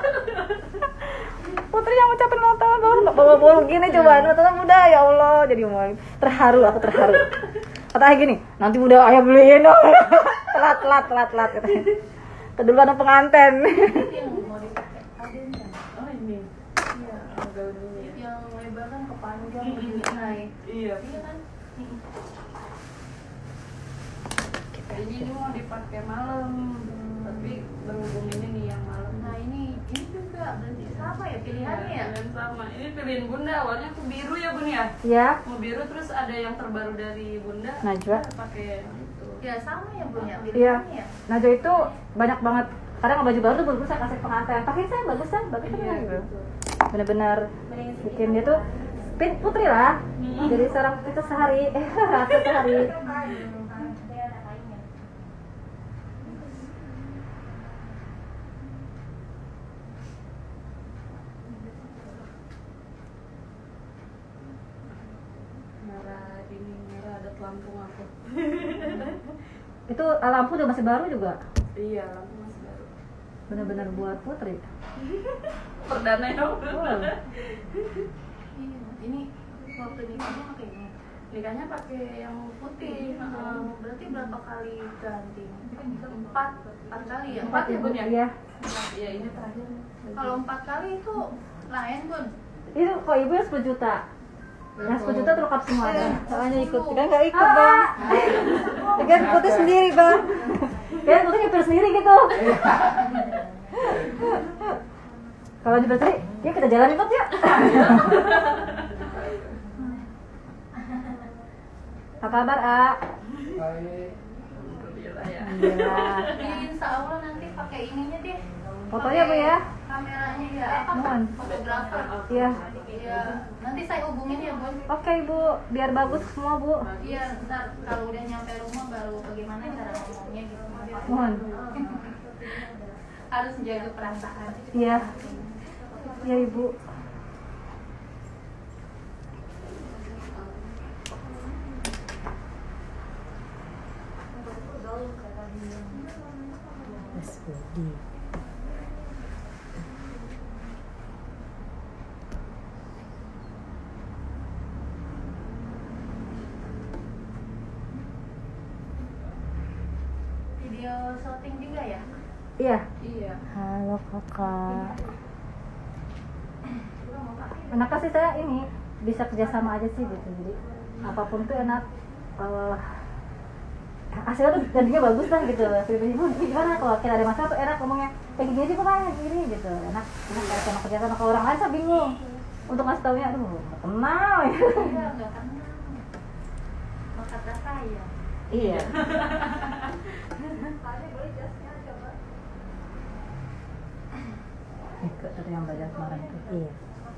Speaker 1: Putri yang ucapin ulang tahun bawa bawa bolu gini coba. Nonton Bunda ya Allah. Jadi mau terharu aku terharu. Katanya gini, nanti Bunda ayah beliin dong. Telat telat telat telat katanya. Keduluan dong pengantin.
Speaker 3: Yang mau dipakai adanya. Oh ini. Iya, gaun ini. Yang lebar kan kepanjang begini naik. Iya. Iya kan? Jadi ini mau dipakai malam, tapi berhubung ini nih yang malam. Nah ini ini juga berarti sama ya pilihannya ya? Dan sama. Ini pilihan Bunda awalnya aku biru ya Bun ya.
Speaker 1: Ya,
Speaker 3: Mau biru terus ada yang terbaru dari Bunda.
Speaker 1: Najwa.
Speaker 3: Kita pakai itu. Ya sama ya Bun ya
Speaker 1: Iya.
Speaker 3: pilihannya ya.
Speaker 1: Najwa itu banyak banget. Kadang baju baru tuh bagus saya kasih pengantin. Pakai saya bagus kan, bagus kan
Speaker 3: Iya,
Speaker 1: gitu.
Speaker 3: gitu.
Speaker 1: Bener-bener bikin dia tuh pin putri lah. Jadi seorang itu sehari, eh ratu sehari.
Speaker 3: Merah ini merah ada Lampung aku.
Speaker 1: Itu lampu udah masih baru juga.
Speaker 3: Iya Lampung masih baru.
Speaker 1: Bener-bener buat putri.
Speaker 3: Perdana dong.
Speaker 1: Oh.
Speaker 3: Iya, ini waktu nikahnya pakai ini. Nikahnya pakai yang putih. Heeh. Berarti berapa kali ganti? Empat, empat kali ya? Empat ya Bun ya?
Speaker 1: Iya.
Speaker 3: Iya ini terakhir. Kalau empat kali itu lain Bun.
Speaker 1: Itu kok ibu yang sepuluh juta. Yang sepuluh juta tuh lengkap semua ada.
Speaker 6: Soalnya ikut, kita nggak ikut bang. Kan putih sendiri bang.
Speaker 1: Kan putri nyepir sendiri gitu. Kalau nyepir sendiri, ya kita jalan ikut ya. kabar, A?
Speaker 4: Baik.
Speaker 3: Alhamdulillah ya.
Speaker 1: Iya.
Speaker 2: Insya Allah nanti pakai ininya deh.
Speaker 1: Fotonya Bu ya?
Speaker 2: Kameranya ya apa?
Speaker 1: Mohon.
Speaker 2: Fotografer.
Speaker 1: Iya.
Speaker 2: Iya. Nanti saya hubungin ya Bun.
Speaker 1: Oke Ibu, biar bagus semua Bu.
Speaker 2: Iya, ntar kalau udah nyampe rumah baru bagaimana cara ngomongnya gitu.
Speaker 1: Mohon.
Speaker 2: Harus jaga perasaan.
Speaker 1: Iya. Iya Ibu.
Speaker 6: Mas Budi.
Speaker 2: Video shooting juga ya?
Speaker 1: Iya.
Speaker 3: Iya.
Speaker 6: Halo kakak.
Speaker 1: Enaknya sih saya ini bisa kerjasama aja sih gitu. Jadi apapun tuh enak. Uh, hasilnya tuh jadinya bagus lah gitu. Ibu gimana kalau kita ada masalah tuh enak ngomongnya kayak gini aja kok kayak gini gitu. Enak. Enak kayak sama kerja sama kalau orang lain saya bingung untuk ngasih taunya aduh nggak kenal ya.
Speaker 2: Iya, nggak kenal. Kata saya.
Speaker 1: Iya. Itu itu yang belajar kemarin tuh.
Speaker 6: Iya.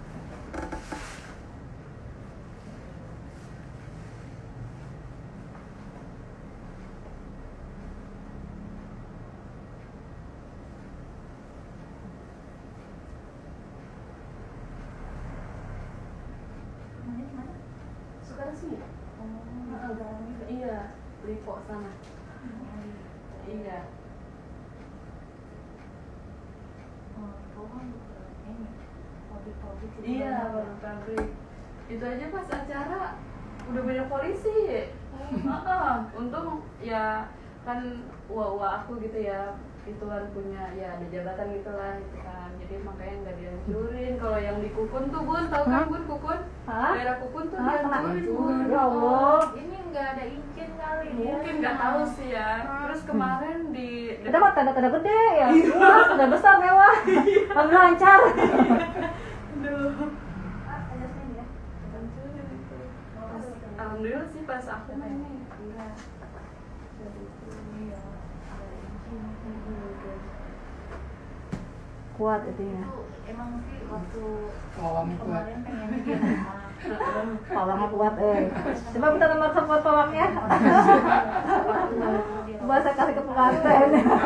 Speaker 3: Suka resmi? Oh, iya. Lipo sana. Iya. Iya, baru pabrik. Itu aja pas acara udah banyak polisi. Heeh. Untung ya kan uwa-uwa aku gitu ya, itu kan punya ya ada jabatan gitulah gitu kan. Jadi makanya nggak dihancurin. Kalau yang di Kukun tuh Bun, tahu kan Bun Kukun?
Speaker 1: Hah?
Speaker 3: Daerah Kukun tuh
Speaker 1: Hah, kena
Speaker 3: dihancurin.
Speaker 1: hancur.
Speaker 3: Bun.
Speaker 1: Ya Allah.
Speaker 2: Ini nggak ada izin kali ya.
Speaker 3: Mungkin nggak tahu sih ya. Terus kemarin di
Speaker 1: Ada mah tanda-tanda gede ya. Wah, tanda besar mewah. Alhamdulillah lancar.
Speaker 3: Aduh. Alhamdulillah sih pas aku main nih enggak.
Speaker 1: Kuat itu ya.
Speaker 2: Itu emang sih waktu
Speaker 4: Pawang kuat.
Speaker 2: kemarin pengen di rumah.
Speaker 1: Pawangnya kuat eh. Coba minta nomor telepon pawangnya. Coba saya kasih ke pengantin.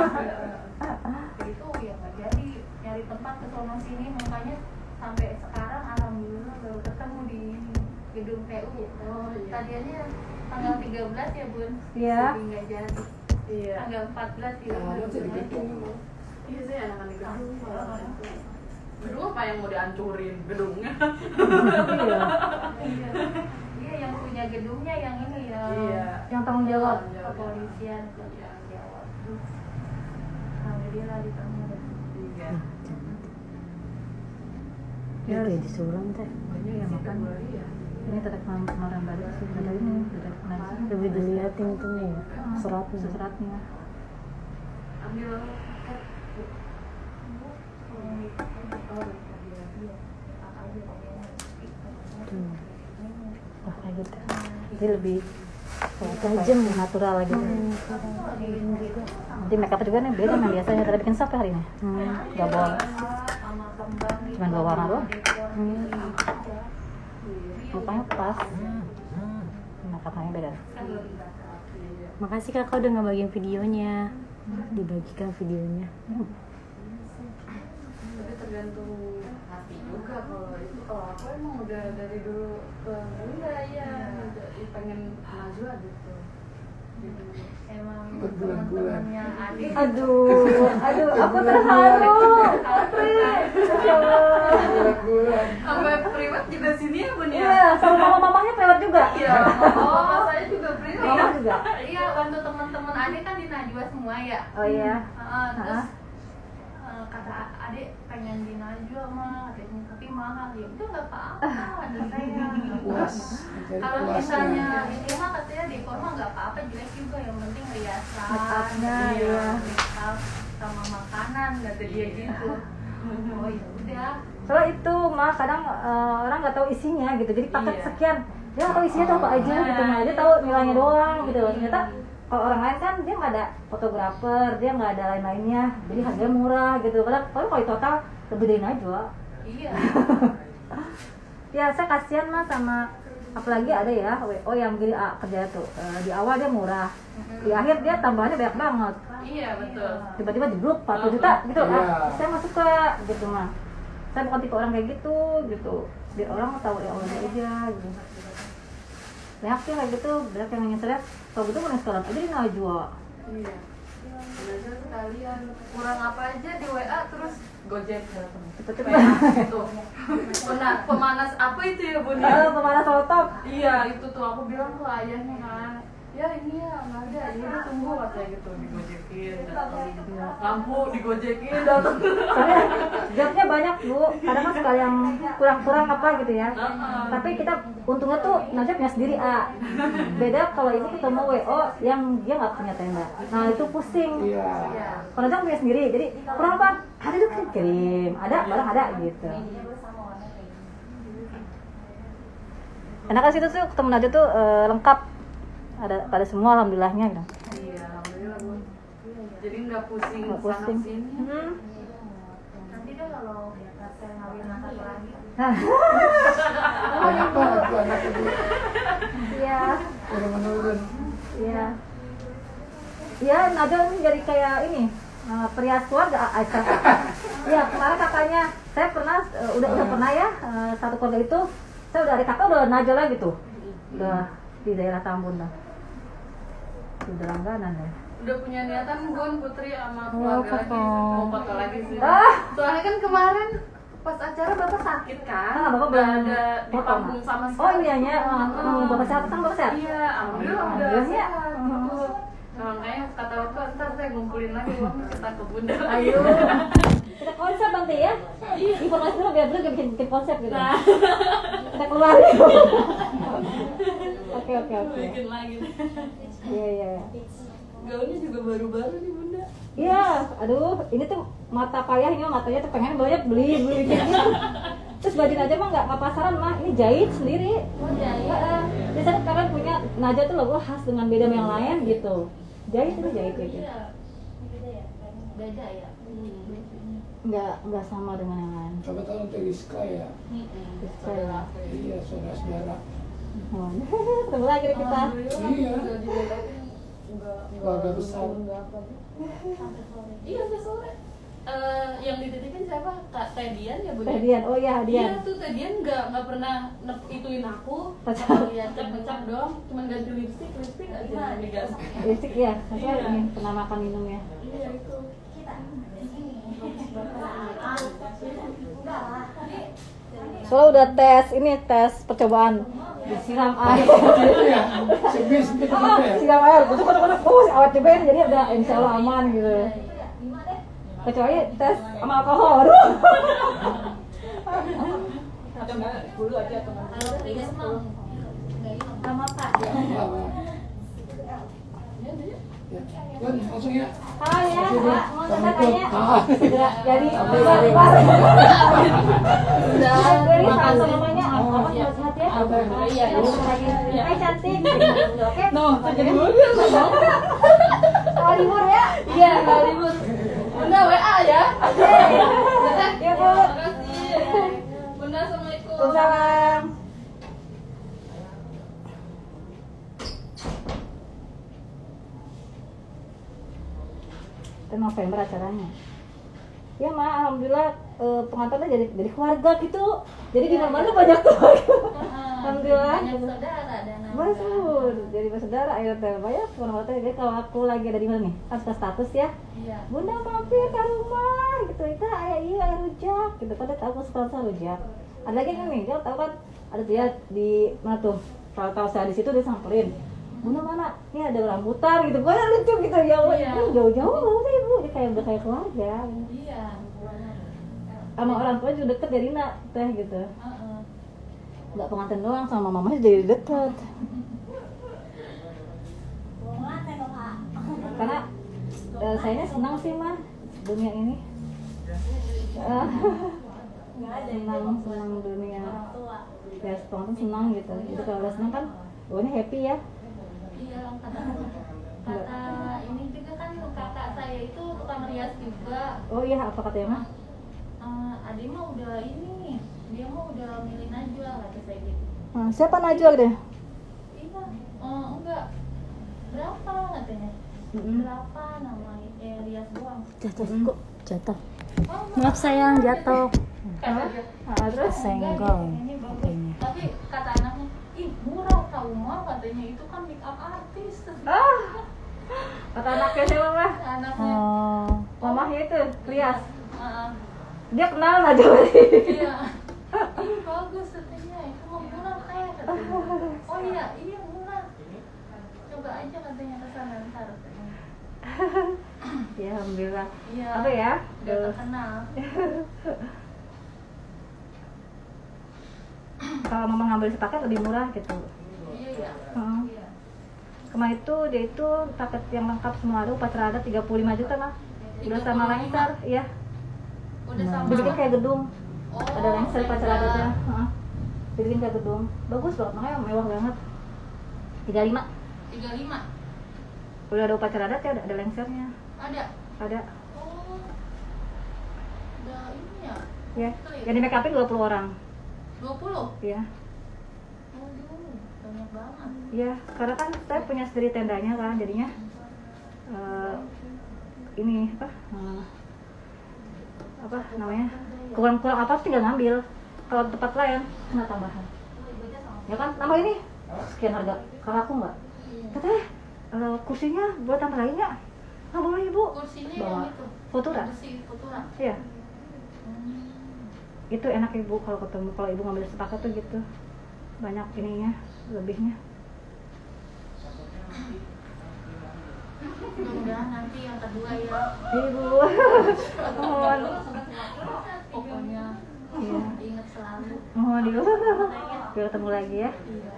Speaker 2: Itu ya nggak jadi nyari tempat ke sono sini, makanya sampai sekarang alhamdulillah baru ketemu di gedung P U. Oh, tadinya tanggal tiga belas ya Bun.
Speaker 1: Iya.
Speaker 2: Jadi nggak jadi.
Speaker 3: Iya.
Speaker 2: Tanggal empat belas ya.
Speaker 4: Kamu jadi gedung emang.
Speaker 3: Iya sih anak-anak di gedung. Gedung apa yang mau dihancurin gedungnya?
Speaker 1: Iya.
Speaker 2: Iya. Iya, yang punya gedungnya yang ini ya.
Speaker 3: Iya.
Speaker 1: Yang tanggung jawab.
Speaker 2: Kepolisian yang tanggung jawab. Alhamdulillah ditemu.
Speaker 3: Iya.
Speaker 6: Ya kayak di Suram teh.
Speaker 3: Banyak yang makan bali ya.
Speaker 1: Ini tadi kemarin kemarin balik sih ada ini ada nasi.
Speaker 6: Lebih dilihatin tuh nih seratnya.
Speaker 1: Seratnya.
Speaker 3: Ambil
Speaker 6: Tuh. Wah kayak gitu. Jadi lebih tajam, natural lagi.
Speaker 1: Nanti make up juga nih beda yang biasanya tadi bikin sop ya hari ini.
Speaker 6: Hmm.
Speaker 1: Gak bawa
Speaker 2: Sama kembang.
Speaker 1: Cuman dua warna doang.
Speaker 6: Hmm.
Speaker 1: Mukanya pas. Make upnya beda.
Speaker 6: Makasih kakak udah ngebagiin videonya. Dibagikan videonya.
Speaker 3: tapi tergantung hati juga. Kalau itu kalau aku emang udah dari dulu ke bunda ya pengen Najwa gitu. Gitu.
Speaker 2: Emang
Speaker 4: Berbulan-bulan.
Speaker 2: teman-temannya adik.
Speaker 1: Aduh, aduh, aku terharu. Apri, Masya Allah.
Speaker 4: Bulan-bulan.
Speaker 3: Sampai priwet juga sini ya Bun ya?
Speaker 1: Iya, sama mama-mamanya lewat juga.
Speaker 3: Iya, mama saya juga priwet.
Speaker 1: Mama juga.
Speaker 2: Iya, waktu teman-teman adik kan di Najwa semua ya.
Speaker 1: Oh iya.
Speaker 2: Heeh, terus
Speaker 1: Hah?
Speaker 2: eh, kata adik pengen di Najwa mah, adiknya tapi mahal. Ya udah nggak apa-apa, ada saya.
Speaker 4: Puas. Jadi
Speaker 2: Kalau
Speaker 4: puas.
Speaker 2: misalnya ini mah katanya dekor mah nggak apa-apa, jelek juga, yang penting riasan,
Speaker 1: Make up-nya,
Speaker 2: iya,
Speaker 1: iya.
Speaker 2: make up sama makanan, kata dia gitu. Oh ya udah.
Speaker 1: Soalnya itu mah kadang eh, orang nggak tahu isinya gitu. Jadi paket
Speaker 3: Iya.
Speaker 1: sekian dia nggak tahu isinya tuh apa aja gitu mah, dia tahu nilainya doang gitu. Ternyata kalau orang lain kan dia nggak ada fotografer, dia nggak ada lain-lainnya, jadi harganya murah gitu. Padahal kalau di total lebih dari Najwa.
Speaker 2: Iya.
Speaker 1: Ya saya kasihan mah sama, apalagi ada ya W O yang gini ah, kerja tuh e, di awal dia murah, di akhir dia tambahannya banyak banget,
Speaker 2: Iya betul.
Speaker 1: tiba-tiba jeblok empat puluh juta gitu.
Speaker 4: Iya.
Speaker 1: Ah, saya nggak suka gitu mah, saya bukan tipe orang kayak gitu gitu, biar orang tahu ya awalnya aja gitu. Banyak sih kayak gitu, banyak yang nanya saya kalau gitu mau sekolah aja di Najwa.
Speaker 2: Iya. Belajar sekalian. Kurang apa aja di W A terus Gojek
Speaker 1: Cepet-cepet.
Speaker 2: itu. Pena- pemanas apa itu ya Bun?
Speaker 1: Ah, pemanas otot.
Speaker 2: Iya itu tuh aku bilang ke ayahnya kan, ya ini ya nggak ada, ya udah tunggu katanya gitu, digojekin datang, lampu digojekin datang.
Speaker 1: Soalnya jobnya banyak bu, kadang kan suka yang kurang-kurang apa gitu ya.
Speaker 2: Heeh.
Speaker 1: Tapi kita untungnya tuh Najwa punya sendiri A. Beda kalau ini ketemu W O yang dia nggak punya tenda. Nah itu pusing.
Speaker 4: Iya.
Speaker 2: Iya.
Speaker 1: Kalau Najwa punya sendiri, jadi kurang apa? Ada itu kirim, ada barang ada gitu. Enak kan situ tuh ketemu Najwa tuh eh, lengkap. Ada pada semua alhamdulillahnya gitu.
Speaker 2: Iya, alhamdulillah Bun. Jadi nggak pusing
Speaker 1: Nggak
Speaker 2: sana
Speaker 1: pusing.
Speaker 2: sini.
Speaker 1: Hmm.
Speaker 3: Nanti deh kalau saya ngawin anak lagi.
Speaker 4: Banyak banget tuh anak ibu.
Speaker 1: Iya.
Speaker 4: Udah menurun.
Speaker 1: Iya. Iya, Najwa ini jadi kayak ini eh, perias keluarga Aisyah. Iya, kemarin kakaknya saya pernah eh, udah udah pernah ya eh, satu keluarga itu saya udah ada kakak udah Najwa lagi tuh. Udah di daerah Tambun dah. Udah langganan ya.
Speaker 2: Udah punya niatan Bun Putri sama
Speaker 1: Oh,
Speaker 2: keluarga lagi,
Speaker 1: foto.
Speaker 2: mau foto lagi sih.
Speaker 1: Ah.
Speaker 2: Soalnya kan kemarin pas acara bapak sakit kan,
Speaker 1: Ah, Bapak
Speaker 2: nggak
Speaker 1: belum
Speaker 2: ada di
Speaker 1: foto,
Speaker 2: panggung
Speaker 1: Mak.
Speaker 2: sama
Speaker 1: Oh
Speaker 2: sekali.
Speaker 1: iya ya, eh, Bapak sehat kan Bapak sehat?
Speaker 2: Iya, alhamdulillah udah
Speaker 1: Alhamdulillah, ya.
Speaker 2: sehat. gitu. Nah, makanya kata bapak ntar saya ngumpulin lagi uang kita ke bunda.
Speaker 1: Ayo. Kita konsep nanti ya. Informasi dulu biar dulu bikin bikin konsep gitu.
Speaker 2: Nah,
Speaker 1: Kita keluar. Oke oke oke.
Speaker 2: bikin lagi.
Speaker 1: Iya iya.
Speaker 2: Gaunnya juga baru-baru nih bunda.
Speaker 1: Iya, aduh, ini tuh mata payahnya, matanya tuh pengen banyak beli beli kayak gitu. Terus baju Najwa mah nggak nggak pasaran mah, ini jahit sendiri.
Speaker 3: Oh jahit.
Speaker 1: Heeh. Biasanya kalian punya Najwa tuh logo khas dengan beda sama yang lain gitu. Jahit ini jahit kayak gitu.
Speaker 3: Iya. Beda ya? Beda ya?
Speaker 1: Nggak nggak sama dengan yang lain.
Speaker 4: Coba tahu untuk Rizka ya.
Speaker 1: Saya.
Speaker 4: Iya, saudara-saudara.
Speaker 1: Oh, ketemu lagi nih kita.
Speaker 4: Iya. Keluarga besar.
Speaker 2: Iya, sampai sore. Eh, yang dititipin siapa? Kak Tedian ya bunda?
Speaker 1: Teh Dian, oh iya
Speaker 2: Iya
Speaker 1: Dian.
Speaker 2: tuh Tedian nggak nggak pernah nep- ituin aku,
Speaker 1: Pacar.
Speaker 2: cuma ngecap ngecap doang, cuma ganti lipstick lipstick aja yang diganti.
Speaker 1: Listrik ya, saya
Speaker 2: Iya.
Speaker 1: ingin pernah makan minum ya.
Speaker 2: Iya itu.
Speaker 1: Soalnya udah tes, ini tes percobaan disiram air.
Speaker 4: Iya. Sebis gitu
Speaker 1: Ah,
Speaker 4: ya.
Speaker 1: siram air, terus terus terus awet juga ini, jadi udah insya Allah aman gitu. Kecuali tes sama alkohol.
Speaker 3: Kalau tiga semang. Sama Pak.
Speaker 4: Ya. Bun, langsung ya.
Speaker 1: Ah ya, Pak, mau saya tanya
Speaker 4: Ah.
Speaker 1: segera jadi
Speaker 4: Amin,
Speaker 1: Pak.
Speaker 4: amin.
Speaker 1: Udah, ini langsung namanya apa sehat ya? Iya, iya. Hai cantik. Oke.
Speaker 2: No, jadi
Speaker 1: Kalau libur ya.
Speaker 2: Iya, nggak libur. Bunda W A ya.
Speaker 1: Oke. Ya, Bu.
Speaker 2: Makasih. Bunda, assalamualaikum.
Speaker 1: Waalaikumsalam. Itu November acaranya. Ya ma, alhamdulillah eh, pengantinnya jadi jadi keluarga gitu. Jadi di mana banyak tuh. Alhamdulillah.
Speaker 3: Banyak saudara dan anak.
Speaker 1: Masuk, jadi bersaudara ayo teh banyak orang-orang teh. Jadi kalau aku lagi ada di mana nih, kan suka status ya.
Speaker 3: Iya.
Speaker 1: Bunda mampir ke rumah gitu, itu ayah iya ayah rujak gitu. Pada tahu aku suka sama rujak. Ada lagi kan nih, dia tahu kan ada dia di mana tuh? Kalau tahu saya di situ dia samperin. Bunda mana? Ini ada rambutan gitu. Gue lucu gitu ya.
Speaker 2: Iya.
Speaker 1: Ini jauh-jauh loh sih ibu. Dia kayak udah kayak keluarga.
Speaker 3: Iya.
Speaker 1: Sama orang tua juga deket dari nak teh gitu.
Speaker 3: Heeh.
Speaker 1: Nggak pengantin doang, sama mamanya jadi deket. Karena eh, sayanya senang sih mah dunia ini. Eh,
Speaker 3: nggak ada
Speaker 6: senang senang dunia
Speaker 3: orang tua.
Speaker 6: Vespong tuh senang gitu. Jadi kalau udah senang kan, oh ini happy ya.
Speaker 2: Iya, kata kata ini juga kan kakak saya itu tukang rias juga.
Speaker 6: Oh iya, apa katanya mah?
Speaker 2: Eh, adik mah udah ini, dia mah udah milih Najwa kata saya gitu.
Speaker 6: Nah, siapa Najwa deh?
Speaker 2: Iya, eh, enggak berapa katanya?
Speaker 6: Mm-mm.
Speaker 2: Berapa namanya? Eh, rias doang.
Speaker 6: Jatuh kok, jatuh.
Speaker 2: Oh,
Speaker 6: Maaf sayang, jatuh.
Speaker 2: kata dia.
Speaker 6: Ah, terus senggol.
Speaker 2: Ini bagus.
Speaker 6: Oke.
Speaker 2: Tapi kata anaknya, ih murah tau mah katanya itu kan make up artis.
Speaker 6: Ah, kata anaknya siapa mah?
Speaker 2: Anaknya.
Speaker 6: Oh, mamahnya itu Rias.
Speaker 2: Ah,
Speaker 6: Dia kenal Najwa sih.
Speaker 2: iya. Ih bagus katanya, itu mah murah teh katanya. Oh iya, iya murah. Coba aja katanya ke sana ntar.
Speaker 6: Ya alhamdulillah.
Speaker 2: Iya.
Speaker 6: Apa ya?
Speaker 2: Udah
Speaker 6: Duh.
Speaker 2: terkenal.
Speaker 6: Kalau mama ngambil sepaket lebih murah gitu.
Speaker 2: Iya ya.
Speaker 6: Hmm.
Speaker 2: Iya.
Speaker 6: Kemarin itu dia itu paket yang lengkap semua ada upacara adat tiga puluh lima juta mah. Udah sama lengser, iya.
Speaker 2: Udah sama.
Speaker 6: Dibikin kayak gedung.
Speaker 2: Oh,
Speaker 6: Ada lengser
Speaker 2: beda.
Speaker 6: upacara adatnya. Heeh. Dibikin kayak gedung. Bagus banget, makanya mewah banget. tiga puluh lima.
Speaker 2: tiga puluh lima.
Speaker 6: Udah ada upacara adat ya, ada, ada lengsernya.
Speaker 2: Ada.
Speaker 6: Ada.
Speaker 2: Oh. Udah ini ya.
Speaker 6: Ya. Yang di make upin dua puluh orang.
Speaker 2: dua puluh.
Speaker 6: Iya.
Speaker 2: Waduh, banyak banget.
Speaker 6: Iya, karena kan saya punya sendiri tendanya kan, jadinya eh, ini apa? eh, apa namanya? Kurang-kurang apa tinggal ngambil. Kalau tempat lain kena tambahan. Ya kan, tambah ini sekian harga. Kalau aku nggak. Katanya eh, kursinya buat tambah lainnya. Nggak boleh ibu.
Speaker 2: Kursinya
Speaker 6: Bawa
Speaker 2: yang itu.
Speaker 6: Futura.
Speaker 2: Besi Futura.
Speaker 6: Iya.
Speaker 2: Hmm.
Speaker 6: Itu enak ibu kalau ketemu, kalau ibu ngambil sepakat tuh gitu. Banyak ininya, lebihnya.
Speaker 2: Mudah-mudahan nanti yang kedua ya.
Speaker 6: Ibu. Mohon.
Speaker 2: Pokoknya
Speaker 6: Iya.
Speaker 2: ingat selalu.
Speaker 6: Mohon ibu. Biar ketemu lagi ya.
Speaker 2: Iya.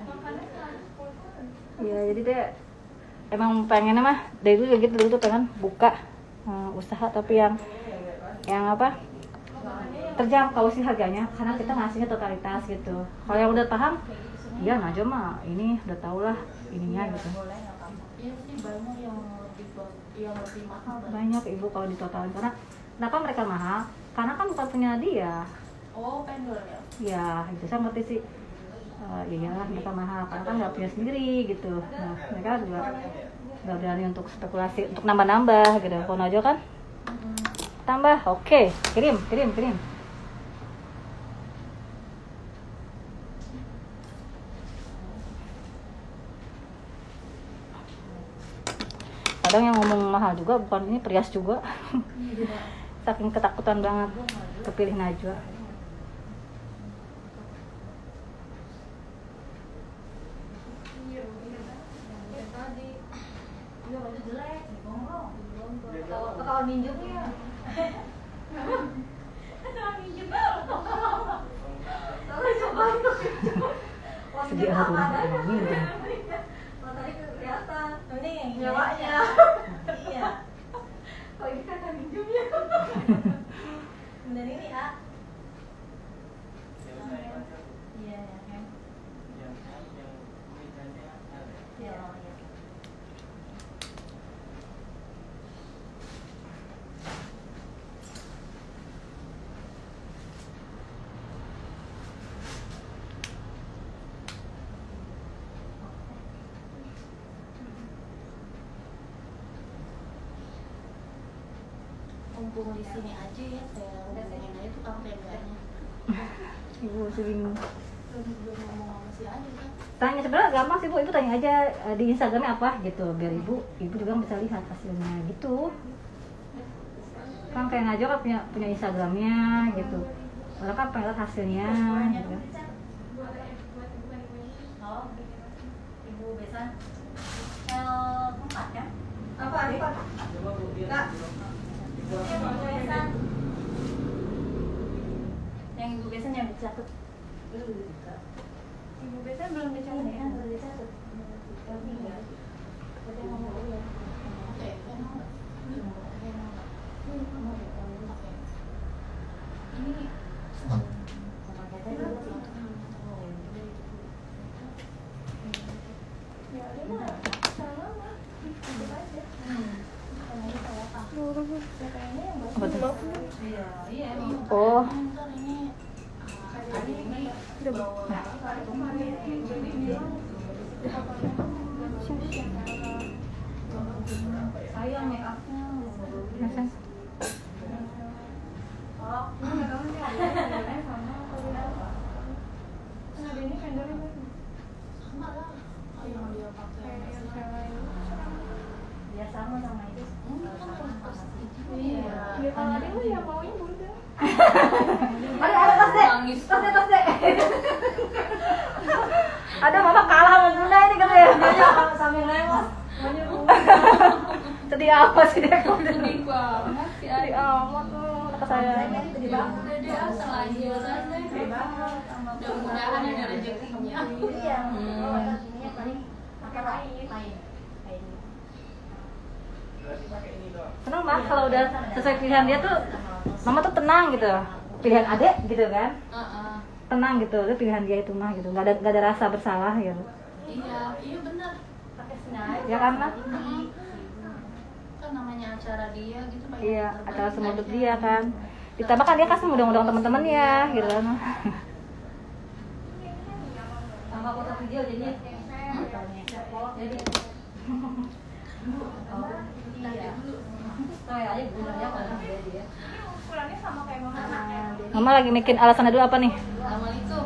Speaker 6: Iya, jadi deh emang pengennya mah dari dulu gitu, dulu tuh pengen buka uh, usaha tapi yang yang apa terjangkau sih harganya, karena kita ngasihnya totalitas gitu. Kalau yang udah paham, ya Najwa mah ini udah tau lah ininya gitu.
Speaker 2: Iya sih banyak yang lebih ba- yang lebih mahal banyak.
Speaker 6: Banyak ibu kalau ditotalin, karena kenapa mereka mahal? Karena kan bukan punya dia.
Speaker 2: Oh, pendul ya.
Speaker 6: Ya, itu saya ngerti sih. Uh, iya mereka mahal karena kan nggak punya sendiri gitu. Nah, mereka juga nggak berani untuk spekulasi untuk nambah-nambah gitu. Kalau Najwa kan
Speaker 2: Mm-mm.
Speaker 6: tambah, oke, kirim, kirim, kirim. Kadang yang ngomong mahal juga bukan ini Prias juga. Saking ketakutan banget kepilih Najwa.
Speaker 2: Tadi dia baju jelek, digonggong, digonggong. Ketawa minjemnya. Ketawa minjem. Terus coba itu.
Speaker 6: Segi aku ini.
Speaker 2: Matanya kelihatan.
Speaker 3: Ini yang
Speaker 2: Nyawanya.
Speaker 3: Iya.
Speaker 2: Oh ini kata minjemnya.
Speaker 3: Dan ini ah. Iya ya kan. Iya. Iya.
Speaker 2: Mumpung di sini aja ya, saya ngomongin aja tukang tendanya.
Speaker 6: Ibu masih bingung.
Speaker 2: Belum belum ngomong sama si Adi kan.
Speaker 6: Tanya sebenarnya gampang sih bu, ibu tanya aja eh, di Instagramnya apa gitu, biar ibu ibu juga bisa lihat hasilnya gitu. Kan kayak Najwa kan punya punya Instagramnya gitu, orang kan pengen lihat hasilnya gitu.
Speaker 3: Oh. Ibu Besan. L empat kan?
Speaker 2: Apa nih Pak? Kak.
Speaker 3: Ibu Besan. Yang Ibu Besan yang dicatat. Ibu Besan belum dicatat ya? Belum dicatat. Enggak. Berarti ngomong dulu ya.
Speaker 2: Oke, emang enggak? Ini
Speaker 3: mah sama mah itu aja. Kayaknya yang
Speaker 6: Apa tuh?
Speaker 2: Iya, iya emang.
Speaker 6: Oh,
Speaker 2: Ntar ini ada ini bawa sayang make upnya.
Speaker 6: biasa.
Speaker 3: oh ini kamu sih ada sama kalau apa nah ini vendornya
Speaker 2: Sama lah. Yang dia pakai.
Speaker 3: kayak yang cewek itu
Speaker 2: Ya sama sama itu. Iya.
Speaker 3: ya kalau ada mah ya maunya bunda
Speaker 6: Ada ada tas deh.
Speaker 2: Nangis.
Speaker 6: Tas deh, tas deh. Ada mama kalah sama bunda ini katanya.
Speaker 2: Sambil lewat.
Speaker 3: maunya bunda
Speaker 6: Sedih apa sih dia kalau dia?
Speaker 2: Sedih banget si
Speaker 6: Sedih
Speaker 2: Adi.
Speaker 6: amat tuh kata saya.
Speaker 2: Sedih banget. Udah dia asal aja santai. Mudah-mudahan ada rezekinya.
Speaker 3: iya
Speaker 2: Hmm.
Speaker 3: ini paling pakai lain
Speaker 2: Lain.
Speaker 6: Senang mah kalau udah sesuai pilihan dia tuh, mama tuh tenang gitu. Pilihan adek gitu kan,
Speaker 2: Heeh.
Speaker 6: tenang gitu. Itu pilihan dia itu mah gitu. Gak ada gak ada rasa bersalah gitu.
Speaker 2: Iya, iya benar.
Speaker 3: pakai senai
Speaker 6: Ya kan mah?
Speaker 2: Mm-mm. Kan namanya acara dia gitu banyak
Speaker 6: Iya,
Speaker 2: yang terbaik
Speaker 6: acara semua hidup
Speaker 2: aja.
Speaker 6: dia kan. Ditambah kan dia kasih undang-undang teman-temannya gitu kan.
Speaker 2: Sama foto video jadinya. Jadi iya. Saya aja gunanya kalau dia dia.
Speaker 3: ukurannya sama kayak mama
Speaker 6: Mama lagi bikin alasannya dulu apa nih?
Speaker 2: Assalamualaikum.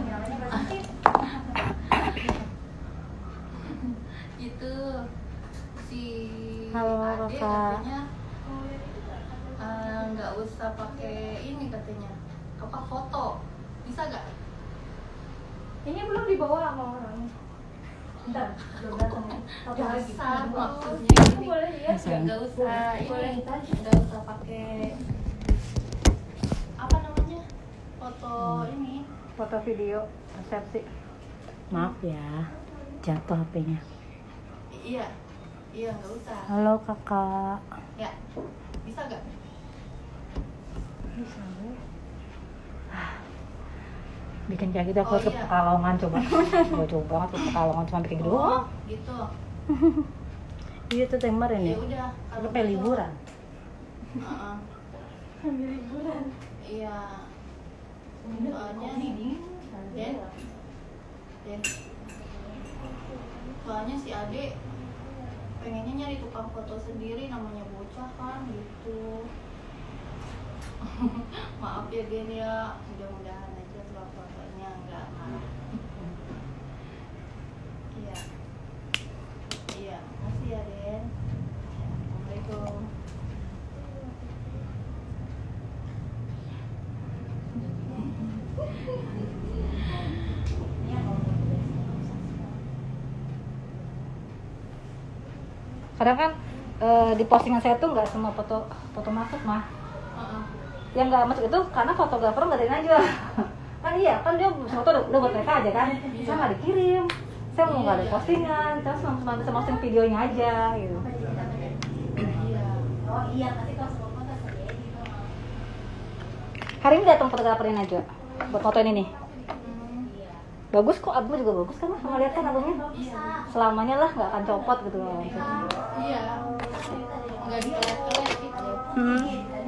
Speaker 2: Itu si
Speaker 6: Halo,
Speaker 2: Ade
Speaker 6: Kakak.
Speaker 2: katanya eh, nggak usah pakai ini katanya. Apa foto? Bisa gak?
Speaker 3: ini belum dibawa sama orangnya
Speaker 2: Bentar, belum datang ya.
Speaker 3: Apa lagi?
Speaker 2: Bisa maksudnya ini.
Speaker 3: boleh ya
Speaker 2: Nggak usah
Speaker 3: Boleh
Speaker 2: ini,
Speaker 3: tanya.
Speaker 2: nggak usah pakai apa namanya foto ini.
Speaker 6: Foto video resepsi. Maaf ya, jatuh H P-nya.
Speaker 2: Iya, iya nggak usah.
Speaker 6: Halo kakak.
Speaker 2: Ya, bisa gak?
Speaker 6: Bisa bikin kayak gitu aku
Speaker 2: Oh,
Speaker 6: ke
Speaker 2: iya.
Speaker 6: Pekalongan coba. Gue coba ke Pekalongan cuma bikin gitu.
Speaker 2: Oh, gitu.
Speaker 6: Iya tuh kemarin
Speaker 2: Ya
Speaker 6: ya.
Speaker 2: udah.
Speaker 6: Lu kayak liburan.
Speaker 2: Heeh.
Speaker 3: ambil liburan
Speaker 2: Iya. Soalnya Den, Den. Soalnya si Ade pengennya nyari tukang foto sendiri, namanya bocah kan gitu. Maaf ya Den ya, mudah-mudahan aja tukang fotonya nggak marah. Iya. Iya, makasih ya Den. Assalamualaikum.
Speaker 6: Kadang kan eh, di postingan saya tuh nggak semua foto foto masuk mah.
Speaker 2: Heeh.
Speaker 6: Yang nggak masuk itu karena fotografer nggak ada aja. Kan iya, kan dia foto udah, udah buat mereka aja kan. Saya nggak dikirim. Saya mau nggak ada postingan, terus cuma cuma bisa posting videonya aja gitu.
Speaker 2: Iya.
Speaker 3: oh iya nanti kalau semua foto saya gitu
Speaker 6: Hari ini datang fotograferin aja buat foto ini nih.
Speaker 2: Hmm.
Speaker 6: Bagus kok, albumnya juga bagus kan mah, sama lihat kan albumnya. Selamanya lah nggak akan copot gitu.
Speaker 2: Iya. Nggak dikelet-kelet gitu.
Speaker 6: Hmm.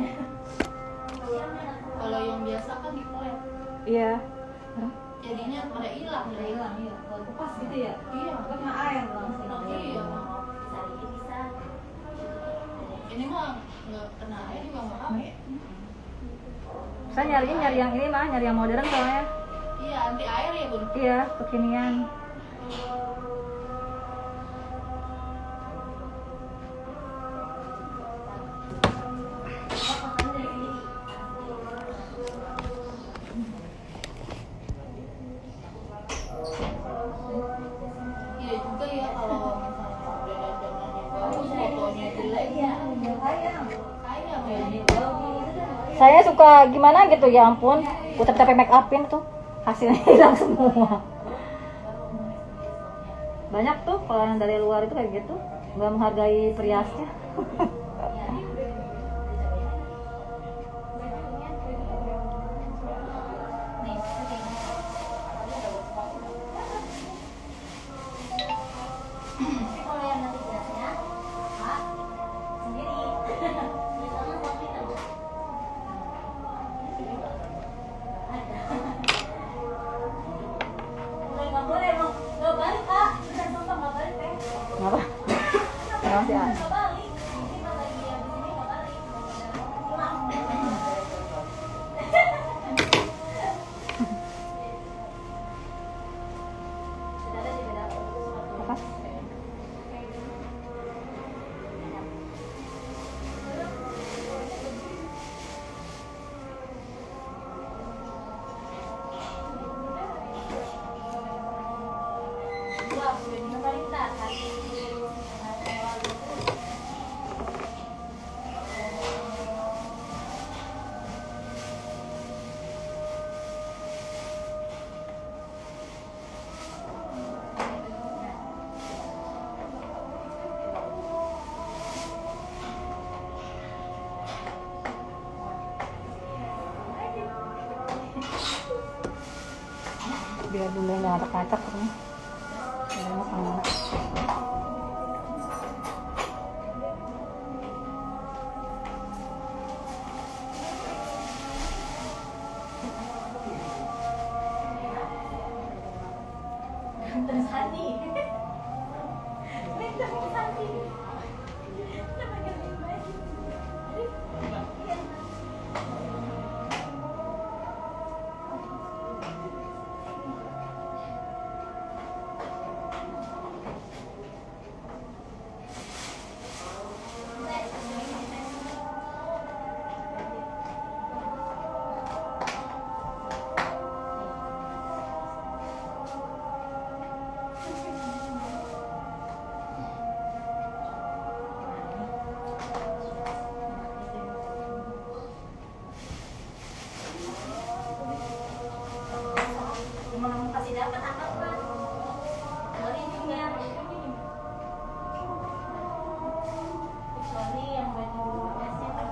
Speaker 2: Kalau yang biasa kan dikelet.
Speaker 6: Iya.
Speaker 2: Jadinya pada hilang.
Speaker 1: Udah hilang ya. Kalau kupas gitu ya.
Speaker 2: Iya.
Speaker 1: Kena air langsung.
Speaker 2: Iya.
Speaker 3: bisa ini bisa
Speaker 2: Ini mah nggak kena air juga nggak pakai.
Speaker 6: Saya nyariin nyari yang ini mah, nyari yang modern soalnya.
Speaker 2: Iya, anti air ya bun.
Speaker 6: Iya, kekinian.
Speaker 2: Iya juga ya kalau misalnya udah dandanannya bagus, fotonya jelek.
Speaker 1: Iya, udah sayang.
Speaker 2: Sayang ya.
Speaker 6: Saya suka gimana gitu, ya ampun. Gue capek-capek make upin tuh, hasilnya hilang semua. Banyak tuh kalau yang dari luar itu kayak gitu, nggak menghargai periasnya. masih ada. Apa? Biar dulu nggak ada kacak nih. Biar makan.
Speaker 2: Terus hati. Terus hati. Kasih dapat apa kan? Originnya. Kecuali yang baju esnya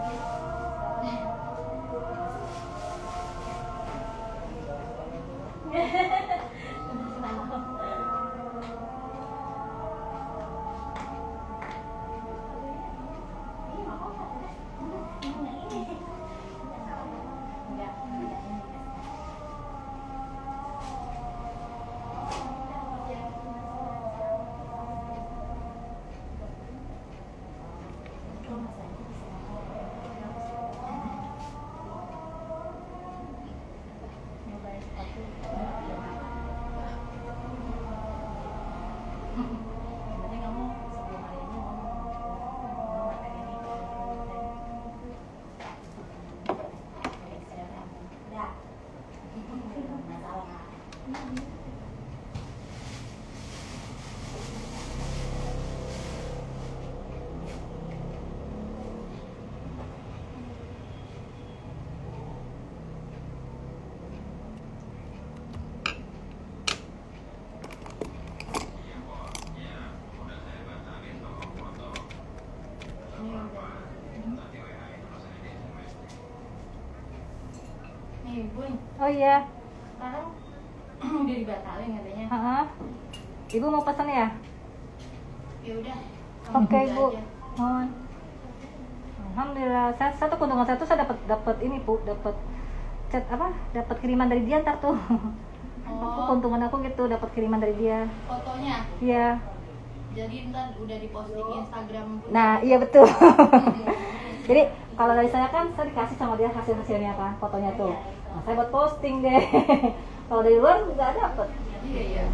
Speaker 2: nih, Bun.
Speaker 6: Oh iya.
Speaker 2: Sekarang udah dibatalin katanya.
Speaker 6: Ha-ha. Ibu mau pesan ya?
Speaker 2: Ya udah.
Speaker 6: Oke,
Speaker 2: kamu
Speaker 6: Bu.
Speaker 2: aja.
Speaker 6: Mohon. Alhamdulillah. Saya satu keuntungan saya tuh saya dapat dapat ini, Bu, dapat chat apa? Dapat kiriman dari dia ntar tuh. Aku
Speaker 2: Oh,
Speaker 6: keuntungan aku gitu, dapat kiriman dari dia.
Speaker 2: fotonya.
Speaker 6: Iya.
Speaker 2: Jadi ntar udah diposting di Instagram. Bun.
Speaker 6: Nah, iya betul. Jadi kalau dari saya kan saya dikasih sama dia hasil-hasilnya kan, fotonya tuh. Nah, saya buat posting deh. Kalau dari luar nggak dapet.
Speaker 2: Iya, iya.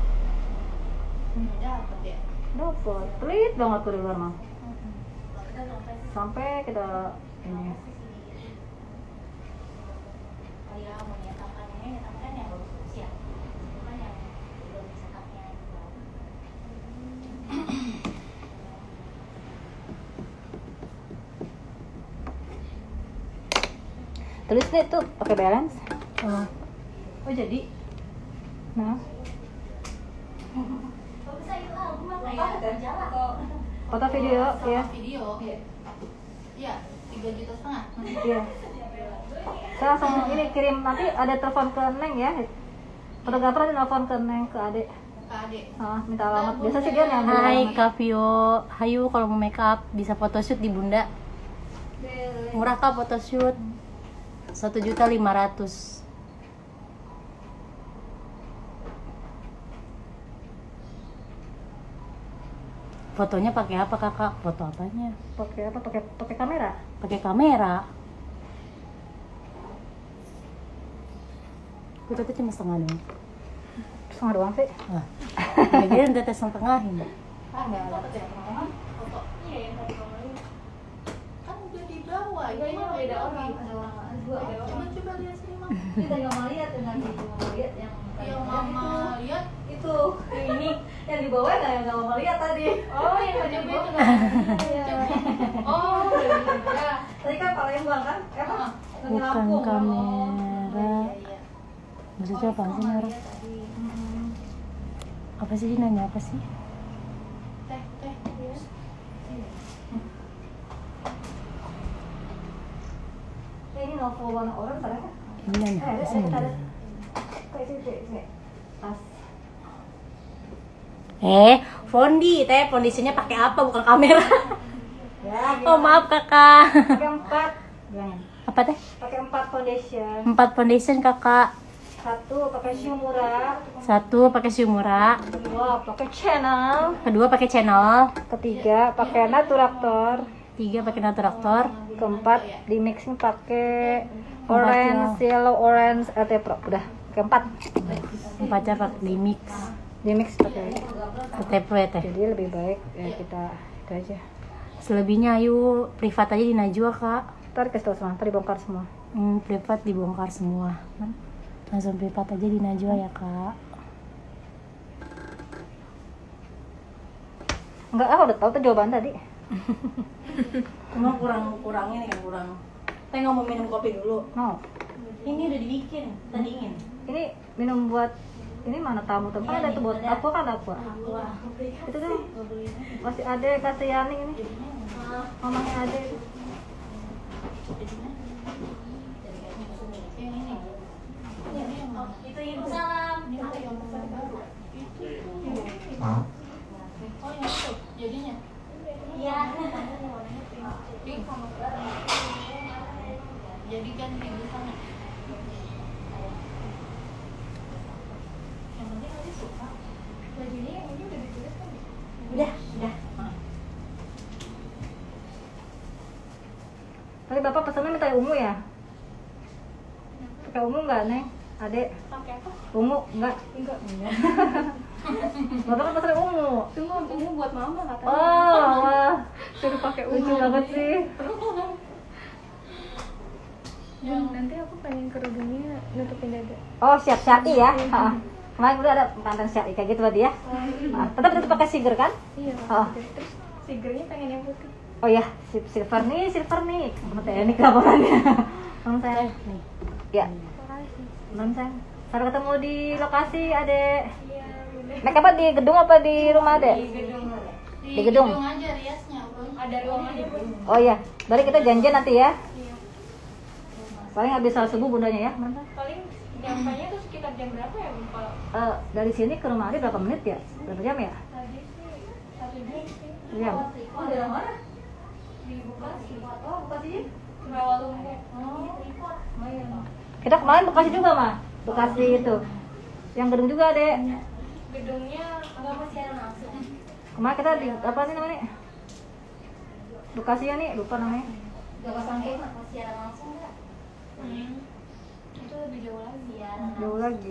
Speaker 2: Dapat ya.
Speaker 6: Dapet. Pelit banget tuh dari luar mah. Sampai kita ini.
Speaker 2: Iya, mau nyatakan ini, nyatakan yang bagus ya. Bukan yang belum setupnya gitu.
Speaker 6: Tulis deh tuh pakai balance. Oh.
Speaker 2: Oh jadi?
Speaker 6: Nah,
Speaker 2: Bagus aja lah, aku mah kayak jalan kok.
Speaker 6: foto video
Speaker 2: Sama
Speaker 6: ya.
Speaker 2: video. Iya, tiga juta setengah.
Speaker 6: Iya. Saya langsung ini kirim, nanti ada telepon ke Neng ya. Fotografer ada telepon ke Neng ke Adek.
Speaker 2: Kak Ade.
Speaker 6: Ah, minta alamat. Biasa sih dia nyampe.
Speaker 7: Hai Kak Vio, hayu kalau mau make up bisa photoshoot di Bunda. Murah Kak photoshoot. Satu juta lima ratus. Fotonya pakai apa kakak? Foto apanya?
Speaker 6: Pakai apa? Pakai pakai kamera.
Speaker 7: Pakai kamera. Kita tuh cuma setengah doang.
Speaker 6: Setengah doang sih.
Speaker 7: Wah, bagian udah tes tengahin.
Speaker 2: Ah, enggak ada potongan. Foto. Iya, yang tadi kamu lihat. Kan udah dibawa. Ini mah beda orang. Dua orang. Coba coba lihat sini, Mam.
Speaker 6: Kita nggak mau lihat dengan itu, mau lihat yang
Speaker 2: Yang mama lihat
Speaker 6: itu ini yang di bawah nggak yang nggak mau lihat tadi.
Speaker 2: oh yang tadi itu nggak oh iya
Speaker 6: Tadi kan Palembang kan? Eh, apa? Lagi
Speaker 7: Bukan
Speaker 6: Lampung, kan?
Speaker 7: kamera. Maksudnya apa sih Nara? Apa sih dia nanya apa sih?
Speaker 2: teh teh ya.
Speaker 6: Eh, ini novel warna orang tadi kan?
Speaker 7: Ini nanya
Speaker 6: Eh,
Speaker 7: apa
Speaker 6: ada,
Speaker 7: sih?
Speaker 6: ada, ada.
Speaker 7: Nara?
Speaker 6: Kayak sini, sini, sini. Tas.
Speaker 7: Eh, fondi, teh fondasinya pakai apa? Bukan kamera.
Speaker 6: Ya,
Speaker 7: Oh maaf kakak.
Speaker 6: pakai empat. Jangan.
Speaker 7: Apa teh?
Speaker 6: Pakai empat foundation.
Speaker 7: Empat foundation kakak.
Speaker 6: Satu pakai Shumura,
Speaker 7: Satu pakai Shumura,
Speaker 6: dua pakai Channel,
Speaker 7: kedua pakai channel,
Speaker 6: ketiga pakai Naturactor,
Speaker 7: tiga pakai Naturactor,
Speaker 6: keempat di mixing pakai orange, yellow, orange, L T Pro. Udah, keempat
Speaker 7: empatnya pakai di mix.
Speaker 6: di mix pakai.
Speaker 7: T P ya teh.
Speaker 6: Jadi lebih baik ya kita itu aja.
Speaker 7: Selebihnya ayo privat aja di Najwa kak.
Speaker 6: Ntar kasih tau semua, ntar dibongkar semua.
Speaker 7: Hmm, privat dibongkar semua. Langsung privat aja di Najwa ya kak.
Speaker 6: Enggak, ah udah tahu tuh jawaban tadi.
Speaker 7: Cuma kurang kurang ini kan kurang. Teh nggak mau minum kopi dulu.
Speaker 6: Mau.
Speaker 7: Ini udah dibikin, tadi dingin.
Speaker 6: Ini minum buat ini mana tamu tempat ada tuh buat aku kan aku. Itu tuh masih ada kasih Yani ini. Mamanya ada itu.
Speaker 7: Itu ibu salam.
Speaker 2: oh yang itu jadinya
Speaker 7: Iya.
Speaker 2: jadi kan di sana yang penting nanti suka bajunya yang ini udah ditulis kan
Speaker 7: Udah, udah.
Speaker 6: Tapi bapak pesannya minta yang ungu ya? Pakai ungu nggak neng? Adek?
Speaker 2: pakai apa
Speaker 6: Ungu nggak?
Speaker 2: enggak enggak
Speaker 6: Bapak kan pesannya ungu.
Speaker 2: tunggu tunggu buat mama katanya
Speaker 6: Oh, wah.
Speaker 2: suruh pakai
Speaker 6: Lucu banget sih.
Speaker 3: Bun, nanti aku pengen kerudungnya nutupin dada.
Speaker 6: Oh siap syari ya? Ha. Kemarin udah ada mantan syari kayak gitu tadi ya? Ah, tetap tetap pakai siger kan?
Speaker 3: Iya.
Speaker 6: Oh.
Speaker 3: Terus sigernya pengen yang putih.
Speaker 6: Oh ya, si- silver nih, silver nih. Sama teknik laporannya. Mam sayang. Nih. Ya,
Speaker 3: Makasih.
Speaker 6: mam sayang. Sampai ketemu di lokasi, Adek.
Speaker 3: Iya, boleh.
Speaker 6: Naik apa di gedung apa di rumah, Adek?
Speaker 2: di gedung
Speaker 6: Di gedung.
Speaker 2: aja riasnya bun ada ruangannya bun
Speaker 6: Oh iya, berarti kita janjian nanti ya.
Speaker 3: Iya.
Speaker 6: Paling habis salat subuh bundanya ya, mam sayang.
Speaker 3: Paling nyampainya tuh sekitar jam berapa ya, Bun? Kalau
Speaker 6: Eh, dari sini ke rumah Adi berapa menit ya? Berapa jam ya?
Speaker 3: tadi sih satu jam sih.
Speaker 6: Satu jam.
Speaker 2: oh dalam mana
Speaker 3: Di Bekasi.
Speaker 6: Oh, Bekasi.
Speaker 3: Rawalumbu.
Speaker 2: oh
Speaker 6: Kita kemarin Bekasi juga, mah. Bekasi itu. Yang gedung juga, Dek.
Speaker 3: Gedungnya
Speaker 2: enggak mau siaran langsung
Speaker 6: Kemarin kita di apa nih namanya? Bekasi ya nih, lupa namanya.
Speaker 2: udah pasang game mau siaran langsung nggak
Speaker 3: hmm, itu lebih jauh lagi.
Speaker 2: siaran
Speaker 6: Jauh lagi.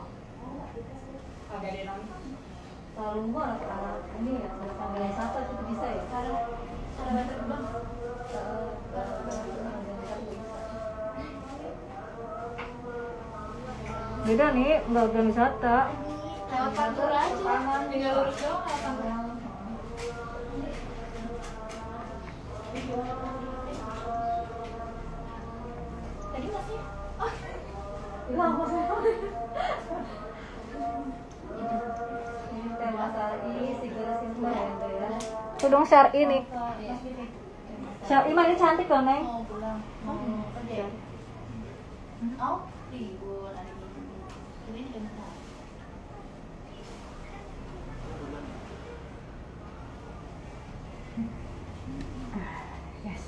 Speaker 2: ada di nonton
Speaker 6: Selalu gua anak ini ya, sampai satu itu bisa ya.
Speaker 2: ada ada bater terbang
Speaker 6: Beda nih, nggak udah wisata.
Speaker 2: lewat pantura aja tinggal lurus doang lewat pantura tadi masih oh
Speaker 6: Wah, tema Syari, Sigara Simba ya, Ndo ya. Itu dong Syari nih. Syari mah ini cantik loh, Neng.
Speaker 2: mau pulang mau kerja oh libur hari ini ini jam berapa
Speaker 6: Yes.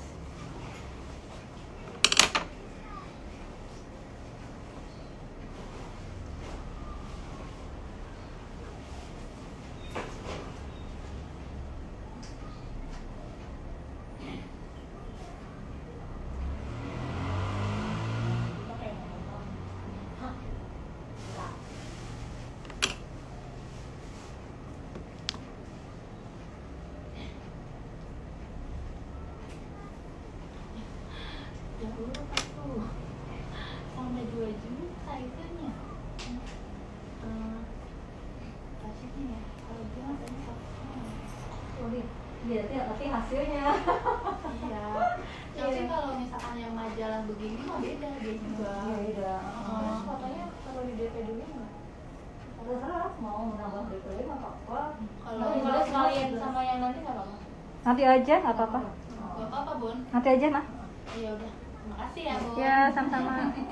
Speaker 6: Iya, tapi, tapi hasilnya.
Speaker 3: Iya. Tapi kalau misalkan yang majalah begini mah beda dia juga.
Speaker 6: Iya, beda.
Speaker 3: Oh, katanya kalau di D P dulu nggak?
Speaker 6: Terserah mau menambah D P nggak apa-apa.
Speaker 3: Kalau kalau sekalian sama yang nanti nggak apa-apa.
Speaker 6: Nanti aja nggak apa-apa.
Speaker 3: Nggak apa-apa, Bun.
Speaker 6: Nanti aja mah.
Speaker 3: Iya udah. Makasih ya, Bun.
Speaker 6: Ya sama-sama.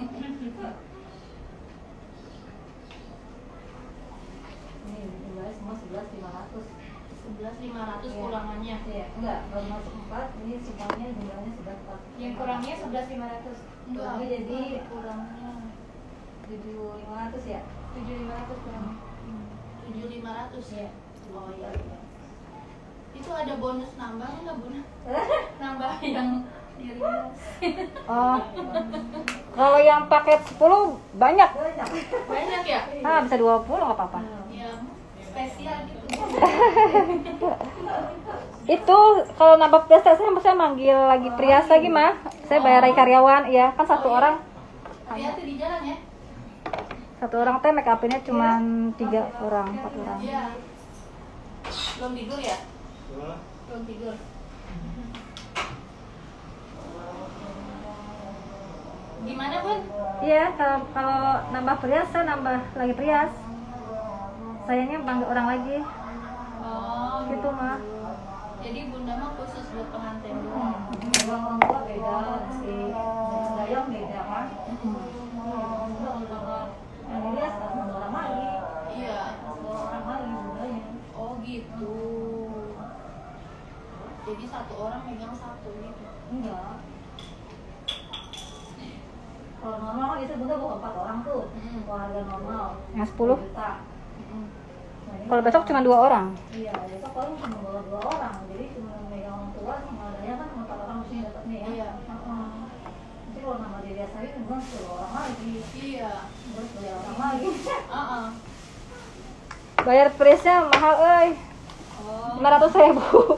Speaker 6: Ini jumlahnya semua sebelas lima ratus.
Speaker 3: sebelas lima ratus
Speaker 6: Iya.
Speaker 3: kurangannya.
Speaker 6: Iya, enggak, baru masuk empat, ini semuanya jumlahnya sebelas empat.
Speaker 3: Yang kurangnya sebelas lima ratus. Enggak,
Speaker 6: Kurangnya jadi
Speaker 3: kurangnya
Speaker 6: tujuh lima ratus ya.
Speaker 3: tujuh lima ratus kurangnya. tujuh lima ratus ya. Oh iya. Iya. Itu ada bonus nambahnya nggak, Bun? Nambah yang dirilis.
Speaker 6: Oh. Kalau yang paket sepuluh banyak.
Speaker 3: Banyak ya?
Speaker 6: Ah, bisa dua puluh nggak apa-apa.
Speaker 3: Ya, spesial gitu.
Speaker 6: Itu kalau nambah biasa saya saya manggil lagi Prias lagi mah. Saya bayar lagi karyawan, ya kan satu
Speaker 3: Oh, iya.
Speaker 6: orang.
Speaker 3: Hati-hati di jalan ya.
Speaker 6: Satu orang teh make up-nya cuma tiga orang, empat orang.
Speaker 3: Iya. Belum tidur ya? Belum tidur. Gimana, Bun?
Speaker 6: Iya, kalau kalau nambah Prias saya nambah lagi Prias. Sayangnya panggil orang lagi.
Speaker 3: Oh,
Speaker 6: Gitu mah.
Speaker 3: jadi Bunda mah khusus buat pengantin doang.
Speaker 6: Orang orang tua beda, si Dayang beda kan. Yang Prias nambah orang lagi.
Speaker 3: Iya.
Speaker 6: Nambah orang lagi budanya.
Speaker 3: Oh, gitu. Jadi satu orang megang satu gitu.
Speaker 6: Enggak. Kalau normal kan biasanya bunda bawa empat orang tuh.
Speaker 3: Mm.
Speaker 6: Kalau harga normal.
Speaker 1: Yang sepuluh?
Speaker 6: Juta.
Speaker 3: Mm.
Speaker 6: Nah, ini
Speaker 1: Kalau besok cuma dua orang.
Speaker 6: Iya, besok paling cuma bawa dua orang. Jadi cuma megang orang tua sama adanya kan empat orang mesti dapat nih ya.
Speaker 3: Iya.
Speaker 6: Heeh. Nanti kalau nama dia biasa ini kan sepuluh orang lagi.
Speaker 3: Iya.
Speaker 6: Terus bayar orang lagi.
Speaker 3: Uh-uh.
Speaker 1: Bayar prisnya mahal euy.
Speaker 3: Oh.
Speaker 1: lima ratus ribu.
Speaker 3: Oh.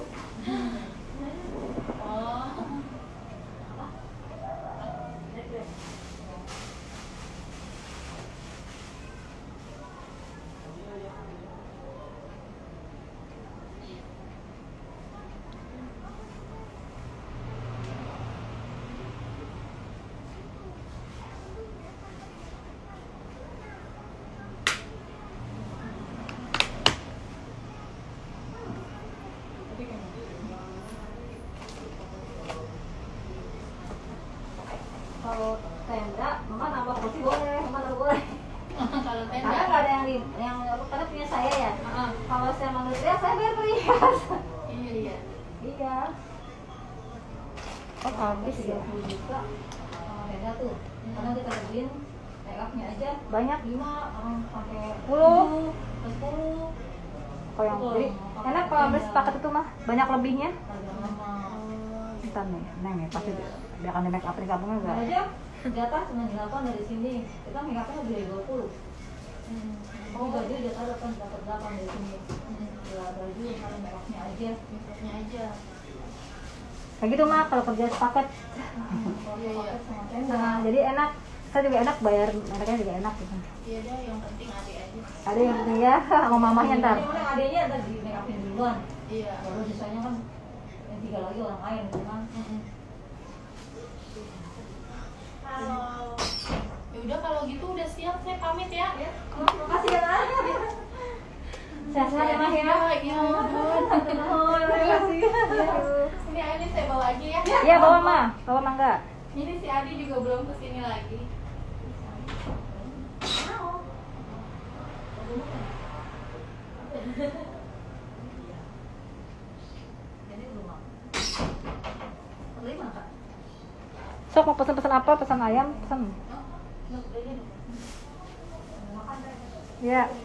Speaker 6: Kalau tenda, mama nambah kursi boleh, mama nambah boleh.
Speaker 3: Kalau
Speaker 6: Karena
Speaker 3: tenda.
Speaker 6: nggak ada yang di, yang karena punya saya ya.
Speaker 3: Heeh.
Speaker 6: Kalau saya manggil dia, saya bayar Prias.
Speaker 3: Iya, iya.
Speaker 6: Iya.
Speaker 1: Oh, habis
Speaker 6: tiga
Speaker 1: ya.
Speaker 6: puluh juta sama tenda tuh. Karena kita lebihin make up-nya aja
Speaker 1: Banyak.
Speaker 6: lima orang sampai
Speaker 1: Sepuluh.
Speaker 6: sepuluh.
Speaker 1: Kalau yang
Speaker 6: Betul.
Speaker 1: beli enak kalau beli sepakat itu mah banyak lebihnya.
Speaker 6: Harga sama.
Speaker 1: Ntar nih, neng nih pasti dia akan di make up di kampungnya
Speaker 6: Nah,
Speaker 1: enggak?
Speaker 6: aja jatah cuma delapan dari sini. Kita make up-nya lebih dari dua puluh. Oh, baju jatah dapat dapat delapan dari sini. Ya, baju sama make up-nya aja.
Speaker 3: Maksudnya aja.
Speaker 1: Kayak gitu mah kalau kerja sepakat.
Speaker 6: Kalau
Speaker 3: Iya, iya.
Speaker 6: paket sama tenda.
Speaker 1: Nah, jadi enak. Saya juga enak bayar, mereka juga enak gitu.
Speaker 3: Iya dah, yang penting adik aja.
Speaker 1: Ada yang penting ya sama mamahnya ntar.
Speaker 6: Ini mana adanya ntar di make up-nya duluan.
Speaker 3: Iya.
Speaker 6: Baru sisanya kan yang tiga lagi orang lain gitu kan.
Speaker 3: Mm-mm. Halo. Ya udah kalau gitu udah siap, saya pamit ya. Ya.
Speaker 6: Makasih ya, Mah. Sehat-sehat ya, Mah ya.
Speaker 3: Iya, Bun.
Speaker 6: Oh, terima kasih.
Speaker 3: Ini Adi saya bawa lagi ya.
Speaker 1: Iya bawa mah, bawa mangga.
Speaker 3: Ini si Adi juga belum kesini lagi.
Speaker 6: Jadi belum mau. Lima, Kak.
Speaker 1: Sok mau pesan-pesan apa? Pesan ayam, pesan. Iya.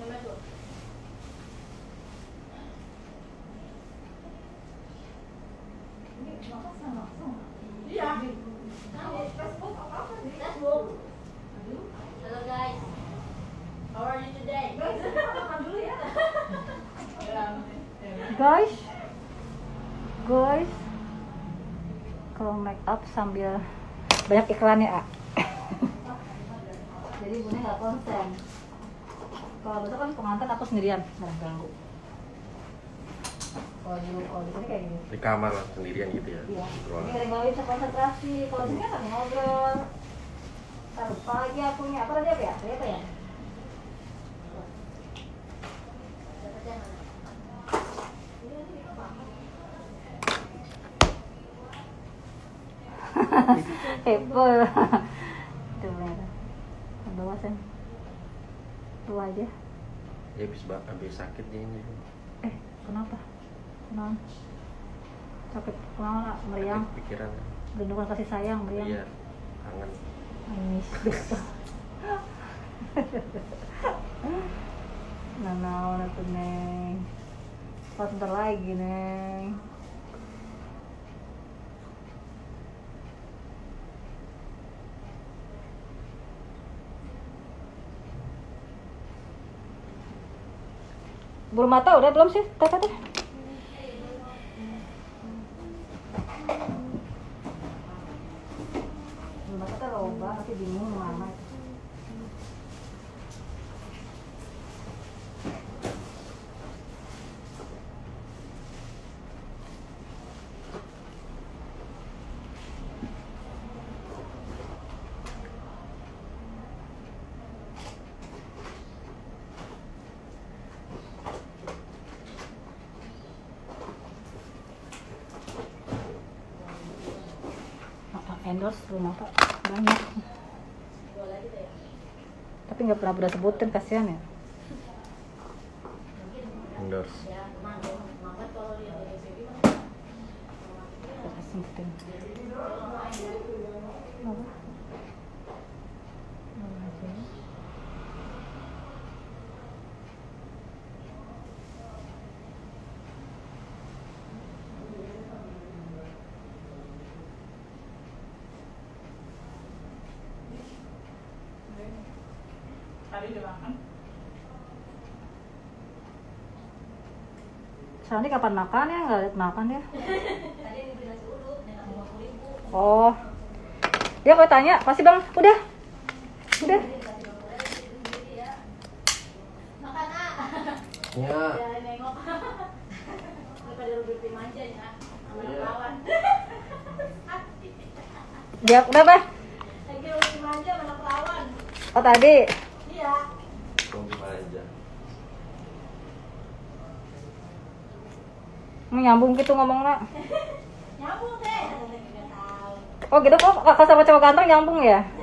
Speaker 3: Iya. Facebook. Halo guys. How are you today?
Speaker 6: Makan dulu ya.
Speaker 1: Guys, guys, kalau make up sambil banyak iklannya ah.
Speaker 6: Jadi bunda nggak konsen.
Speaker 1: Kalau besok kan pengantin aku sendirian, nggak ganggu.
Speaker 6: Kalau di kalau di sini kayak gini.
Speaker 5: Di kamar lah sendirian gitu ya.
Speaker 6: Iya.
Speaker 5: Ruangan.
Speaker 6: Ini kadang nggak bisa konsentrasi. Kalau di sini kan ngobrol. Ntar lupa lagi akunya. Apa tadi apa ya? Tadi apa ya? Heboh. Tuh merah. Bawa sen. Tuh aja.
Speaker 5: Ya habis ba- habis sakit dia ini.
Speaker 6: Eh, kenapa? Kenapa? Sakit kenapa? Meriang.
Speaker 5: Sakit pikiran.
Speaker 6: Rindukan kasih sayang, meriang.
Speaker 5: Iya. Kangen.
Speaker 6: Nangis gitu. Nah, nah, nah, tuh neng. Pas bentar lagi neng. Bulu mata udah belum sih? Teh teh. Bulu mata teh loba, tapi bingung mana. Endorse rumah pak banyak, tapi nggak pernah pernah sebutin, kasihan ya.
Speaker 5: Endorse.
Speaker 6: Kita sebutin. Apa? Apa aja? Sandi kapan makan ya? Nggak lihat makan ya? Oh, ya gue tanya, pasti bang, udah, udah.
Speaker 5: Ya.
Speaker 6: Dia udah bah? Oh tadi.
Speaker 5: Tunggu aja.
Speaker 6: Nyambung gitu ngomongnya.
Speaker 3: Nyambung deh.
Speaker 6: Oh gitu kok kakak sama cowok ganteng nyambung ya?